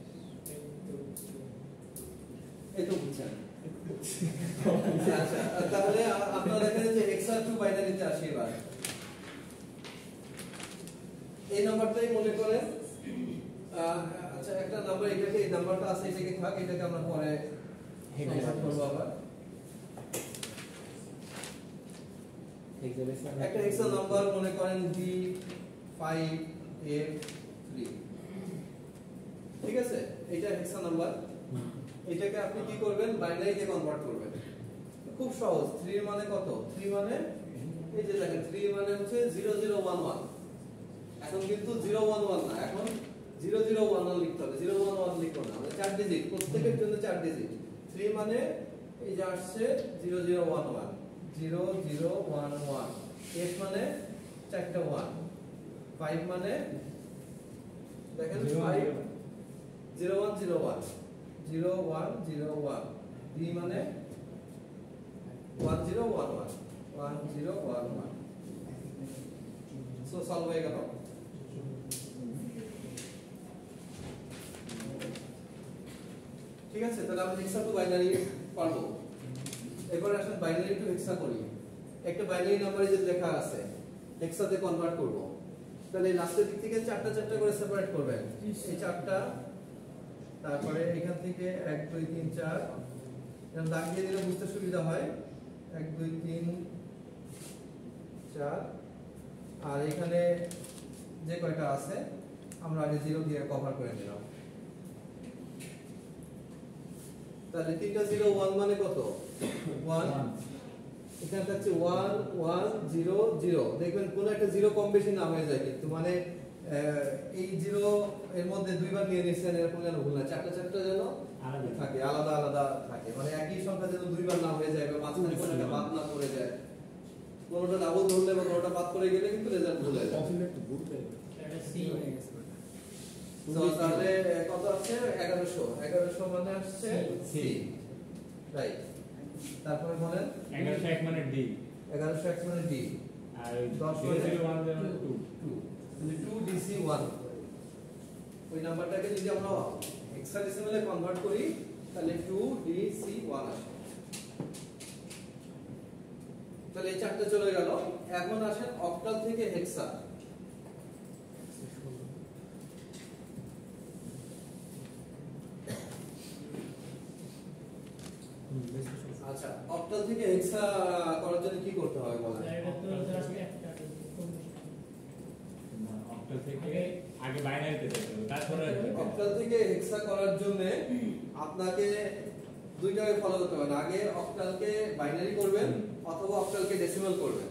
এই তো বুঝছেন। আচ্ছা তাহলে আ- আপনারা দেখেন যে হেক্সা টু বাইনারিতে আসে এবার। এই নাম্বারটাই মনে করেন আহ, আচ্ছা একটা নাম্বার এটাকে এই নাম্বারটা আছে এটাকে থাক এটাকে আমরা পরে কনভার্ট করব আবার। হেক্সাডেসিমাল একটা হেক্সা নাম্বার মনে করেন ডি ফাইভ এফ থ্রি, ঠিক আছে? এটা হেক্সা নাম্বার। এটাকে আপনি কি করবেন? বাইনারিতে কনভার্ট করবেন। খুব সহজ। থ্রি এর মানে কত? থ্রি মানে এই যে দেখেন থ্রি মানে হচ্ছে জিরো জিরো ওয়ান ওয়ান। এখন কিন্তু জিরো ওয়ান ওয়ান না, এখন জিরো জিরো ওয়ান ওয়ান লিখতে হবে। জিরো ওয়ান ওয়ান লিখবো না, আমরা চার ডিজিট, প্রত্যেকের জন্য চার ডিজিট। থ্রি মানে এই যে আসছে zero zero one one, zero zero one one. F মানে চারটা ওয়ান। ফাইভ মানে দেখেন five zero one zero one, zero one zero one. D মানে one zero one one, one zero one one. So solve হয়ে গেল। ঠিক আছে, তাহলে আমরা হেক্সা টু বাইনারি পারবো। এরপর আসলে বাইনারি টু হেক্সা করি। একটা বাইনারি নাম্বারে যে লেখা আছে হেক্সাতে কনভার্ট করব। তাহলে লাস্টের দিক থেকে চারটা চারটা করে সেপারেট করবেন। এই চারটা, তারপরে এখান থেকে এক দুই তিন চার, এখানে দাগ দিয়ে দিলে বুঝতে সুবিধা হয়। এক দুই তিন চার, আর এখানে যে কয়টা আছে আমরা আগে জিরো দিয়ে কভার করে নিলাম। তাহলে তিনটা জিরো ওয়ান মানে কত? ওয়ান। এখানে থাকছে ওয়ান ওয়ান জিরো জিরো। দেখবেন কোন একটা জিরো কম বেশি না হয়ে যায়, কিন্তু মানে এই জিরো এর মধ্যে দুইবার নিয়ে নিচ্ছেন এরকম যেন ভুল না, চারটা চারটা যেন আলাদা থাকে, আলাদা আলাদা থাকে, মানে একই সংখ্যা যেন দুইবার না হয়ে যায় বা মাঝখানে কোনটা বাদ না পড়ে যায়। কোনটা ডাবল ধরলে বা কোনটা বাদ পড়ে গেলে কিন্তু রেজাল্ট ভুল হয়ে যায়। এটা সি হয়ে গেছে। তো তাহলে কত আছে? এগারোশো। এগারোশো মানে আসছে সি, রাইট। তারপরে বলেন এগারোশো এক মানে ডি, এগারোশো এক মানে ডি, আর দশ জিরো মানে জিরো ওয়ান মানে টু। টু, তাহলে টু ডিসি ওয়ান। ওই নাম্বারটাকে যদি আমরা হেক্সাডেসিমালে কনভার্ট করি তাহলে টু ডিসি ওয়ান আসে। তাহলে এই চারটে চলে গেল। এখন আসেন অক্টাল থেকে হেক্সা। আচ্ছা, অক্টাল থেকে হেক্সা করার জন্য কি করতে হবে বলেন? এটা তো জাস্ট একটা অক্টাল থেকে আগে বাইনারিতে যেতে হবে, তারপরে অক্টাল থেকে হেক্সা করার জন্য আপনাকে দুইটাকে ফলো করতে হবে। আগে অক্টালকে বাইনারি করবেন অথবা অক্টালকে ডেসিমাল করবেন,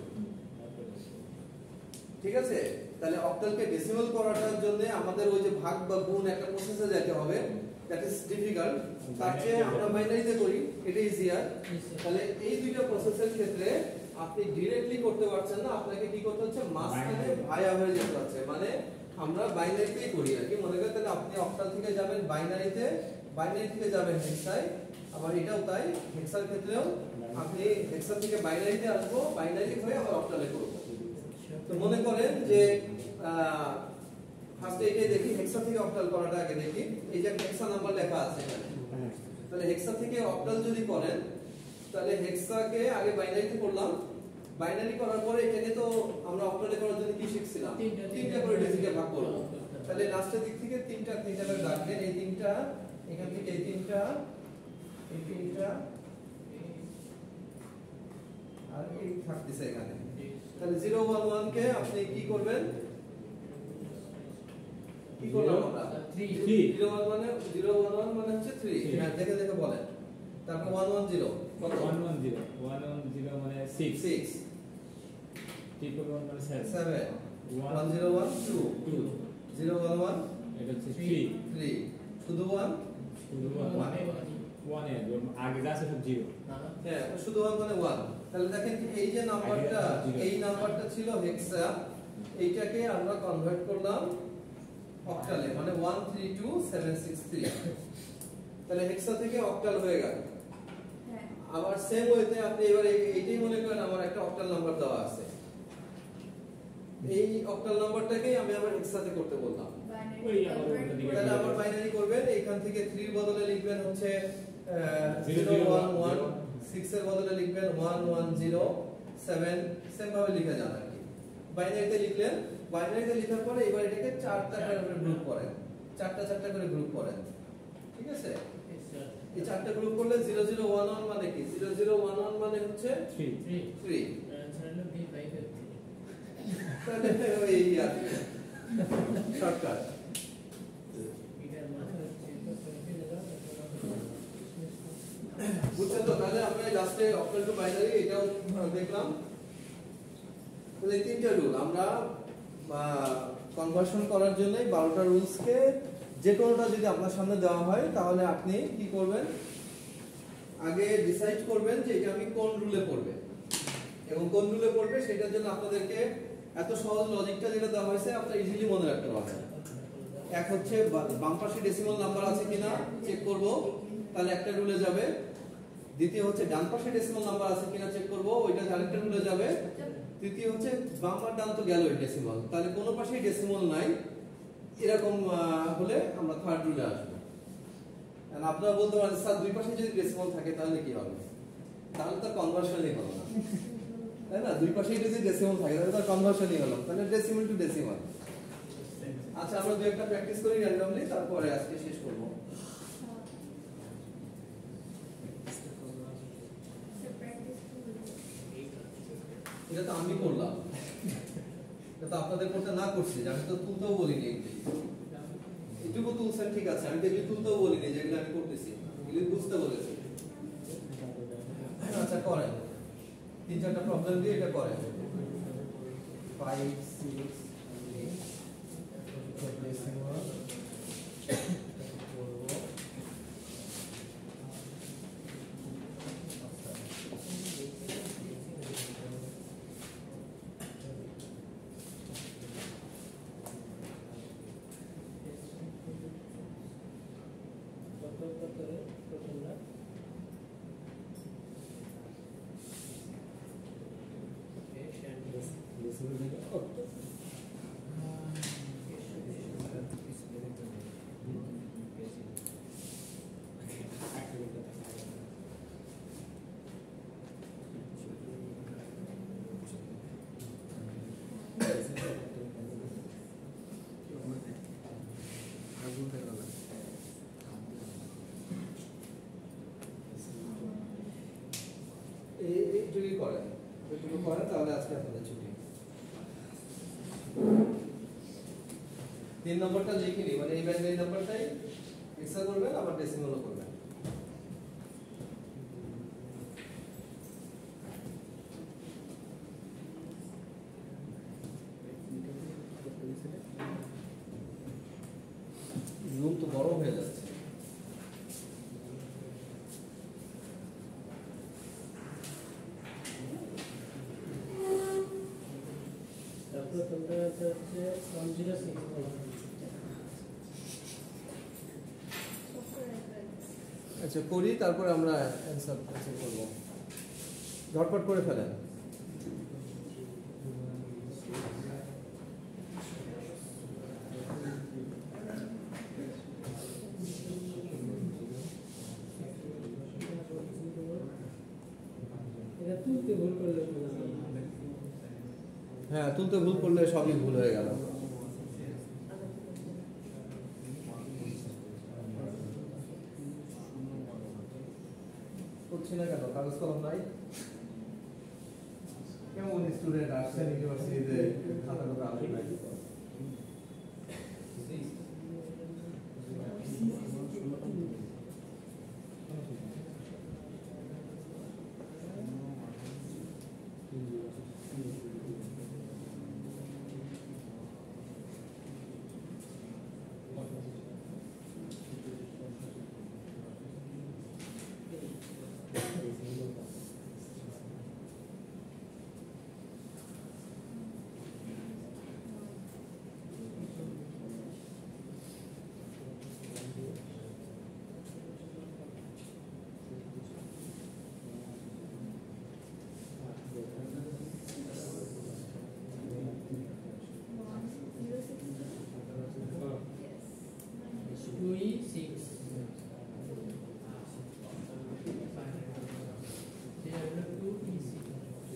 ঠিক আছে? তাহলে অক্টালকে ডেসিমাল করার জন্য আমাদের ওই যে ভাগ বা গুণ একটা প্রসেসে যেতে হবে, দ্যাট ইজ ডিফিকাল্ট। তার চেয়ে আমরা বাইনারিতে করি, এটা ইজিয়ার। তাহলে এই দুইটা প্রসেসের ক্ষেত্রে আপনি ডাইরেক্টলি করতে পারছেন না, আপনাকে কি করতে হচ্ছে? মাঝখানে ভায়া হয়ে যেতে হচ্ছে। মানে আমরা বাইনারিতেই করি আর কি। মনে করেন তাহলে আপনি অক্টাল থেকে যাবেন বাইনারিতে, বাইনারি থেকে যাবেন হেক্সায়, আবার এটাও তাই। হেক্সার ক্ষেত্রেও আপনি হেক্সা থেকে বাইনারিতে আসবো, বাইনারি হয়ে আবার অক্টালে করব। তো মনে করেন যে ফার্স্টে এটাই দেখি, হেক্সা থেকে অক্টাল করাটা আগে দেখি। এই যে হেক্সা নাম্বার লেখা আছে এখানে, তাহলে হেক্সা থেকে অক্টাল যদি করেন তাহলে হেক্সাকে আগে বাইনারিতে করলাম। বাইনারি করার পরে এটাকে তো আমরা অক্টালে করার জন্য কি শিখছিলাম? তিনটা করে ডিজিটে ভাগ করব। তাহলে লাস্টের দিক থেকে তিনটা তিনটা করে রাখবেন। এই তিনটা, এখান থেকে এই তিনটা, এই তিনটা, আর এই থাকতেছে এখানে। তাহলে জিরো ওয়ান ওয়ান কে আপনি কি করবেন? কি করলাম আমরা? Three. Zero one one zero one one মানে হচ্ছে থ্রি। হ্যাঁ, দেখে দেখে বলেন। তারপর ওয়ান ওয়ান জিরো কত? One one zero, one one zero মানে সিক্স, সিক্স, ট্রিপল ওয়ান মানে seven, seven, one zero one two, two, zero one one এটা হচ্ছে থ্রি, থ্রি, থ্রি, শুধু ওয়ান, শুধু ওয়ান, ওয়ান এর আগে যা আছে সব জিরো। হ্যাঁ শুধু ওয়ান মানে ওয়ান। তাহলে দেখেন এই যে নাম্বারটা, এই নাম্বারটা ছিল হেক্সা, এইটাকে আমরা কনভার্ট করলাম অক্টালে, মানে one three two seven six three. তাহলে হেক্সা থেকে অক্টাল হয়ে গেল। হ্যাঁ আবার সেম ওয়েতে আপনি এবার এই- এইটাই মনে করেন আমার একটা অক্টাল নাম্বার দেওয়া আছে, এই অক্টাল নাম্বারটাকেই আমি আবার এর সাথে করতে বললাম। ওই আবার ওটা দিকে তাহলে আবার বাইনারি করবেন, এখান থেকে থ্রি এর বদলে লিখবেন হচ্ছে Zero, zero zero, one one, one, zero. Six এর বদলে লিখবেন one one zero seven, same ভাবে লিখে যান আর কি। বাইনারিতে লিখলেন, বাইনারিতে লেখার পরে এবার এটাকে চারটা করে গ্রুপ করেন, চারটা চারটা করে গ্রুপ করেন, ঠিক আছে? এই চারটা গ্রুপ করলে জিরো জিরো ওয়ান ওয়ান মানে কি? জিরো জিরো ওয়ান ওয়ান মানে হচ্ছে থ্রি থ্রি থ্রি। ছাড়লো ভি ফাইভ এর থ্রি তাহলে ওই আর শর্টকাট। এটার মানে হচ্ছে তো কয়েকদিন দাও বুঝছেন তো? তাহলে আমরা লাস্টে অক্টাল টু বাইনারি এটাও দেখলাম। তাহলে এই তিনটা রুল আমরা কনভার্সন করার জন্য বারোটা রুলসকে যে কোনোটা যদি আপনার সামনে দেওয়া হয় তাহলে আপনি কি করবেন, আগে ডিসাইড করবেন যে এটা আমি কোন রুলে পড়বে এবং কোন রুলে পড়বে সেটার জন্য আপনাদেরকে এত সহজ লজিকটা যেটা দেওয়া হয়েছে আপনারা ইজিলি মনে রাখতে পারবেন। এক হচ্ছে বা- বাম পাশে ডেসিমাল নাম্বার আছে কিনা চেক করব, তাহলে একটা রুলে যাবে। দ্বিতীয় হচ্ছে ডান পাশে ডেসিমাল নাম্বার আছে কিনা চেক করব, ওইটা আরেকটা রুলে যাবে। তৃতীয় হচ্ছে বাম আর ডান তো গেল ডেসিমাল, তাহলে কোনো পাশেই ডেসিমাল নাই, এরকম আহ, হলে আমরা থার্ড রুলে আসবো। And আপনারা বলতে পারেন স্যার দুই পাশে যদি ডেসিমাল থাকে তাহলে কি হবে? তাহলে তো কনভার্সনই হলো না, তাই না? দুই পাশেই যদি ডেসিমাল থাকে তাহলে তো কনভার্সনই হলো, তাহলে ডেসিমাল টু ডেসিমাল। আচ্ছা আমরা দুই একটা প্র্যাকটিস করি র্যান্ডমলি, তারপরে আজকে শেষ করব। এটা তো আমি করলাম, এটা তো আপনাদের করতে না করছি, যে আমি তো তুলতেও বলিনি এগুলি। এটুকু তুলছেন ঠিক আছে, আমি তো এগুলি তুলতেও বলিনি, যেগুলো আমি করতেছি এগুলি বুঝতে বলেছি। আচ্ছা করেন, তিন চারটা প্রবলেম দিয়ে এটা করেন। ফাইভ সিক্স কত কত প্রথমটা এই এইটুকুই করেন, এইটুকু করেন তাহলে আজকে আপনাদের ছুটি। তিন নম্বরটা লিখিনি, মানে এই বাইনারি নাম্বারটাই এক্সট্রা করবেন, আবার ডেসিমালও করবেন। রুম তো বড় হয়ে যাচ্ছে। তারপর তোমরা হচ্ছে ওয়ান জিরো সিক্স আচ্ছা করি, তারপর আমরা অ্যানসার অ্যানসার করব। ঝটপট করে ফেলেন। এটা তুলতে ভুল করলে তো হ্যাঁ তুলতে ভুল করলে সবই ভুল হয়ে গেল। করছি না কেন, কাগজ কলম নাই? কেমন স্টুডেন্ট আসছেন ইউনিভার্সিটিতে, খাতা খাতা আনবে নাই? টু ই সিক্স এটা হলো two E six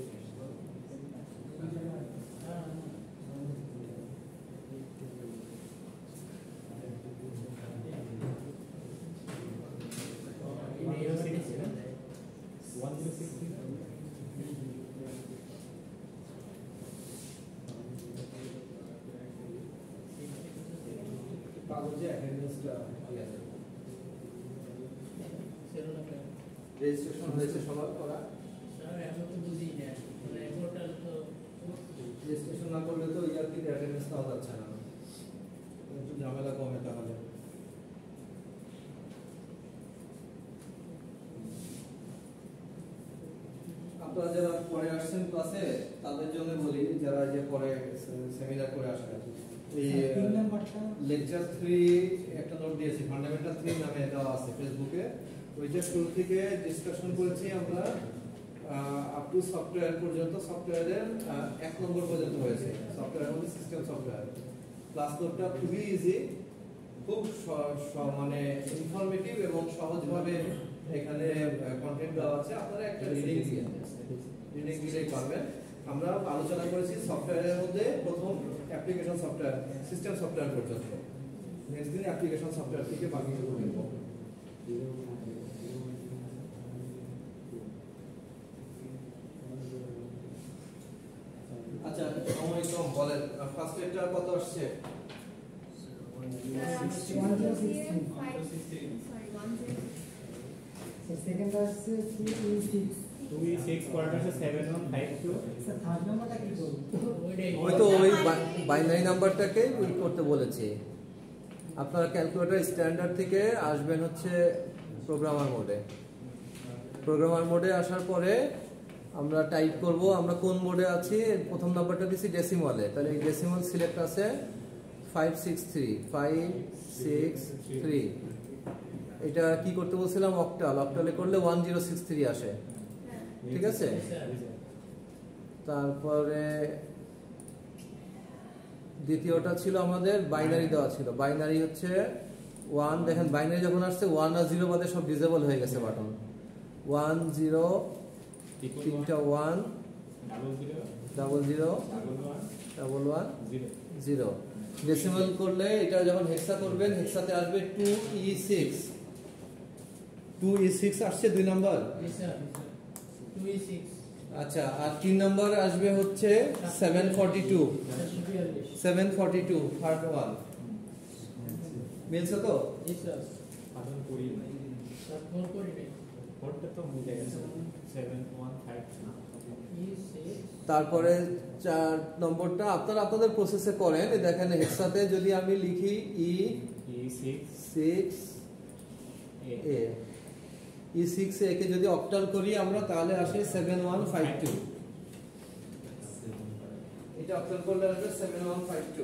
one zero six three. কাগজে অ্যাটেন্ডেন্সটা দিয়ে দেন। সেরো না কেন রেজিস্ট্রেশন হয়েছে সবার করা। স্যার এখন তো বুঝি না মানে পোর্টাল তো রেজিস্ট্রেশন না করলে তো ইয়ার থেকে অ্যাটেন্ডেন্স পাওয়া যাচ্ছে না। একটু ঝামেলা কমে তাহলে। আপনারা যারা পরে আসছেন ক্লাসে তাদের জন্য বলি, যারা যে পরে সেমিনার করে আসবেন, এই লেকচার থ্রি একটা নোট দিয়েছি, ফান্ডামেন্টাল থ্রি নামে দেওয়া আছে ফেসবুকে। ওইটা শুরু থেকে ডিসকাশন করেছি আমরা আপ টু সফটওয়্যার পর্যন্ত। সফটওয়্যারের এক নম্বর পর্যন্ত হয়েছে, সফটওয়্যার মধ্যে সিস্টেম সফটওয়্যার। ক্লাস নোটটা খুবই ইজি, খুব মানে ইনফরমেটিভ এবং সহজভাবে এখানে কন্টেন্ট দেওয়া আছে। আপনারা একটা রিডিং দিয়ে রিডিং দিলেই পারবেন। আমরা আলোচনা করেছি সফটওয়্যারের মধ্যে প্রথম অ্যাপ্লিকেশন সফটওয়্যার, সিস্টেম সফটওয়্যার পর্যন্ত। নেক্সট দিন অ্যাপ্লিকেশন সফটওয়্যার থেকে বাকিগুলো দেখব। আচ্ছা, সময় কম, বলেন ফার্স্ট এডটা কত আসছে? সেকেন্ড আসছে two E six two e six quarter আছে seven one five two. Sir third নাম্বারটা কি করব? ওই তো ওই বাইনারি নাম্বারটাকে উইল করতে বলেছি। আপনারা ক্যালকুলেটর স্ট্যান্ডার্ড থেকে আসবেন হচ্ছে প্রোগ্রামার মোডে। প্রোগ্রামার মোডে আসার পরে আমরা টাইপ করব আমরা কোন মোডে আছি। প্রথম নাম্বারটা দিছি ডেসিমালে, তাহলে এই ডেসিমাল সিলেক্ট আছে five six three five six three. এটা কি করতে বলছিলাম? অক্টাল। অক্টালে করলে ওয়ান জিরো সিক্স থ্রি আসে, ঠিক আছে। তারপরে দ্বিতীয়টা ছিল আমাদের বাইনারি দেওয়া ছিল। বাইনারি হচ্ছে ওয়ান, দেখেন বাইনারি যখন আসছে ওয়ান আর জিরো বাদে সব ডিসেবল হয়ে গেছে বাটন। ওয়ান জিরো তিনটা one, double zero double one zero. Decimal করলে এটা যখন হেক্সা করবেন, হেক্সাতে আসবে two E six. Two E six আসছে দুই নম্বর। টু ই সিক্স আচ্ছা, আর তিন নম্বর আসবে হচ্ছে seven forty two. Seven forty two third one মিলছে তো? পাঠন করি নাই, ফোর করি নাই, ফোরটা তো মিলে গেছে seven one five two. E six. তারপরে চার নম্বরটা আপনারা আপনাদের প্রসেসে করেন। এই দেখেন হেক্সাতে যদি আমি লিখি E e six six a A, E six A কে যদি অক্টাল করি আমরা, তাহলে আসে সেভেন ওয়ান ফাইভ টু। এটা অক্টাল করলে আসবে সেভেন ওয়ান ফাইভ টু।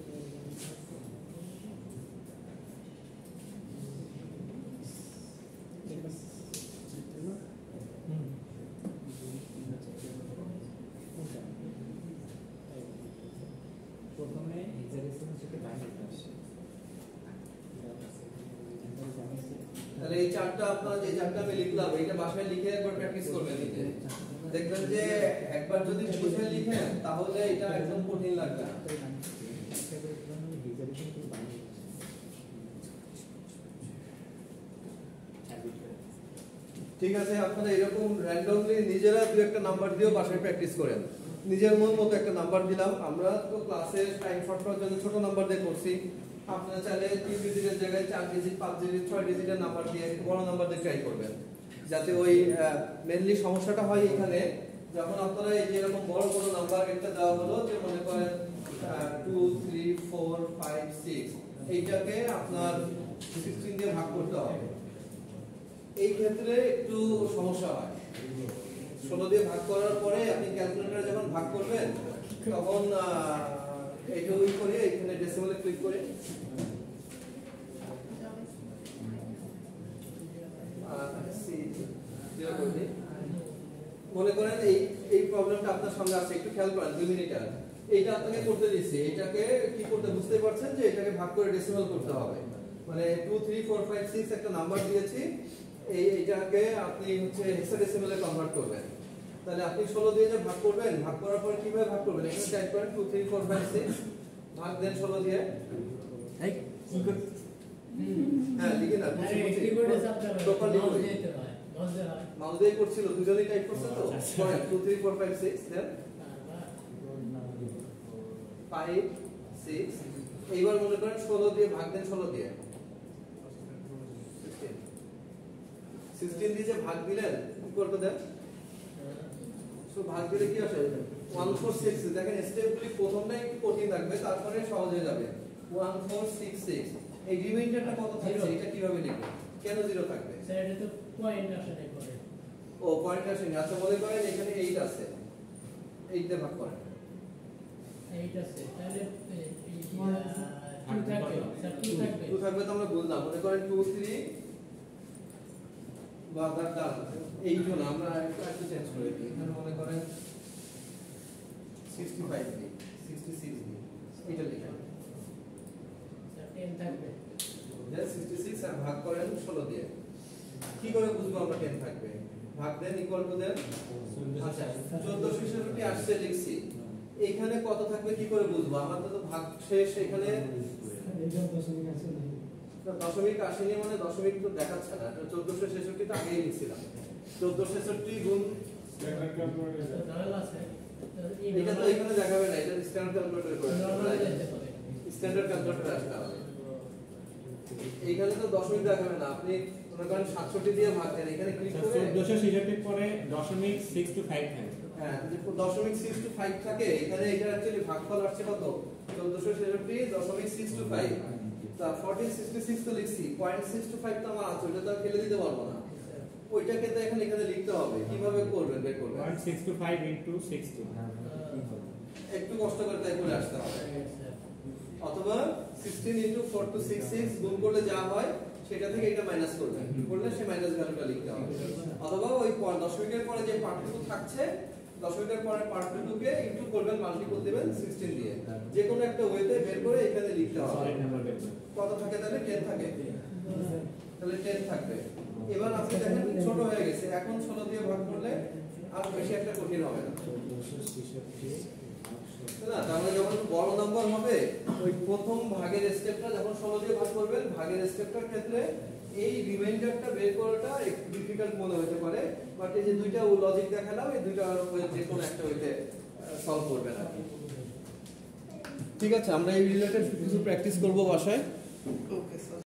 প্রথমে হেক্সাডেসিমাল থেকে বাইনারি আসে। তাহলে এই চারটা আপনারা যে চারটা আমি লিখলাম, এটা বাসায় লিখে একবার প্র্যাকটিস করবেন নিজে। দেখবেন যে একবার যদি বুঝে লিখেন তাহলে এটা একদম কঠিন লাগবে না। ঠিক আছে, আপনারা এরকম র্যান্ডমলি নিজেরা দু একটা নাম্বার দিয়েও বাসায় প্র্যাকটিস করেন। নিজের মন মতো একটা নাম্বার দিলাম। আমরা তো ক্লাসে টাইম শর্ট করার জন্য ছোট নাম্বার দিয়ে করছি। আপনারা চাইলে তিন ডিজিটের জায়গায় চার ডিজিট, পাঁচ ডিজিট, ছয় ডিজিটের নাম্বার দিয়ে একটু বড় নাম্বার দিয়ে ট্রাই করবেন, যাতে ওই মেনলি সমস্যাটা হয় এখানে যখন আপনারা এই যে এরকম বড় বড় নাম্বার একটা দেওয়া হলো, যে মনে করেন two three four five six, এইটাকে আপনার সিক্সটিন দিয়ে ভাগ করতে হবে। এই ক্ষেত্রে একটু সমস্যা হয়। ষোলো দিয়ে ভাগ করার পরে আপনি ক্যালকুলেটরে যখন ভাগ করবেন তখন এইটা উইল করে এখানে ডেসিমালে ক্লিক করে মনে করেন এই এই প্রবলেমটা আপনার সামনে আছে, একটু খেয়াল করেন দুই মিনিট। আর এইটা আপনাকে করতে দিচ্ছি, এটাকে কি করতে বুঝতে পারছেন যে এটাকে ভাগ করে ডেসিমাল করতে হবে। মানে two three four five six একটা নাম্বার দিয়েছি, এই এইটাকে আপনি হচ্ছে হেক্সাডেসিমালে কনভার্ট করবেন। তাহলে আপনি ষোলো দিয়ে যে ভাগ করবেন, ভাগ করার পর কিভাবে ভাগ করবেন? এখানে টাইপ করেন two three four five six ভাগ দেন ষোলো দিয়ে। এই কি কর হ্যাঁ লিখে না, আরে কিবোর্ডে চাপতে হবে, প্রপারলি মাউস করি। দিতে হয়, মাউস দেওয়া হয়। মাউস দিয়ে করছিল, দুজনেই টাইপ করছে তো। করেন two three four five six দেন ফাইভ সিক্স। এইবার মনে করেন ষোলো দিয়ে ভাগ দেন ষোলো দিয়ে। সিক্সটিন দিয়ে যে ভাগ দিলেন কি করতে দেন? সো ভাগ দিলে কি আসে? One four six. দেখেন স্টেপগুলি প্রথমটা একটু কঠিন লাগবে, তারপরে সহজ হয়ে যাবে। One four six six. এই রিমাইন্ডারটা কত থাকছে এটা কিভাবে লিখবেন? কেন জিরো থাকবে? স্যার এটা তো পয়েন্ট আসে না করে। ও পয়েন্ট আসেনি। আচ্ছা মনে করেন এখানে এইট আছে, এইট দিয়ে ভাগ করেন। এইট আছে তাহলে এই টু থাকবে, স্যার টু থাকবে। টু থাকবে তো আমরা বললাম, মনে করেন টু থ্রি বা দাঁড় দাঁড় এইট হলো, আমরা একটু চেঞ্জ করে দিই। এখানে মনে করেন সিক্সটি ফাইভ দিই, সিক্সটি সিক্স দিই, এইটা লিখেন। স্যার টেন থাকবে। সিক্সটি সিক্স আর ভাগ করেন ষোলো দিয়ে। কি করে বুঝবো আমরা টেন থাকবে? ভাগ দেন ইকুয়াল টু দেন। আচ্ছা চোদ্দশো ছেষট্টি আসছে লিখছি, এইখানে কত থাকবে কি করে বুঝবো? আমাদের তো ভাগ শেষ, এখানে এইটা দশমিক আছে না? না, দশমিক আসেনি মানে দশমিক তো দেখাচ্ছে না। চোদ্দশো ছেষট্টি তো আগেই লিখছিলাম। চোদ্দশো ছেষট্টি গুণ ধারণা আছে। এটা তো এখানে দেখাবে না, এটা স্ট্যান্ডার্ড ক্যালকুলেটর করে নরমাল যেতে পারে। স্ট্যান্ডার্ড ক্যালকুলেটর আসতে হবে। এইখানে তো দশমিক দেখাবে না, আপনি মনে করেন সাতষট্টি দিয়ে ভাগ দেন, এখানে ক্লিক করে চোদ্দশো ছেষট্টির পরে দশমিক সিক্স টু ফাইভ থাকে। হ্যাঁ যে দশমিক সিক্স টু ফাইভ থাকে, এখানে এটা অ্যাকচুয়ালি ভাগফল আসছে কত? চোদ্দশো ছেষট্টি দশমিক সিক্স টু ফাইভ। তা ফোরটিন সিক্সটি সিক্স তো লিখছি, পয়েন্ট সিক্স টু ফাইভ তো আমার আছে, ওইটা তো আর ফেলে দিতে পারবো না। ওইটাকে তো এখন এখানে লিখতে হবে। কিভাবে করবেন বের করবেন? One six two five into six two. একটু কষ্ট করে তাই করে আসতে হবে। অথবা sixteen into four two six six গুণ করলে যা হয় সেটা থেকে এটা মাইনাস করবেন, করলে সে মাইনাস ভ্যালুটা লিখতে হবে। অথবা ওই প- দশমিকের পরে যে পার্টটুকু থাকছে, দশমিকের পরে পার্টটুকুকে ইনটু করবেন, মাল্টিপল দিবেন সিক্সটিন দিয়ে। যে কোনো একটা ওয়েতে বের করে এখানে লিখতে হবে। সলিড নাম্বার বের করতে। কত থাকে তাহলে? টেন থাকে। তাহলে টেন থাকবে। এবার আপনি দেখেন ছোট হয়ে গেছে, এখন ষোলো দিয়ে ভাগ করলে আর বেশি একটা কঠিন হবে না। না, তাহলে যখন বড় নাম্বার হবে, ওই প্রথম ভাগের স্টেপটা যখন ষোলো দিয়ে ভাগ করবেন, ভাগের স্টেপটার ক্ষেত্রে এই রিমাইন্ডারটা বের করাটা একটু ডিফিকাল্ট মনে হতে পারে, বাট এই যে দুইটা লজিক দেখালাম, এই দুইটা যে কোনো একটা হইতে সলভ করবেন আর কি। ঠিক আছে, আমরা এই রিলেটেড কিছু প্র্যাকটিস করব বাসায়। Okay sir.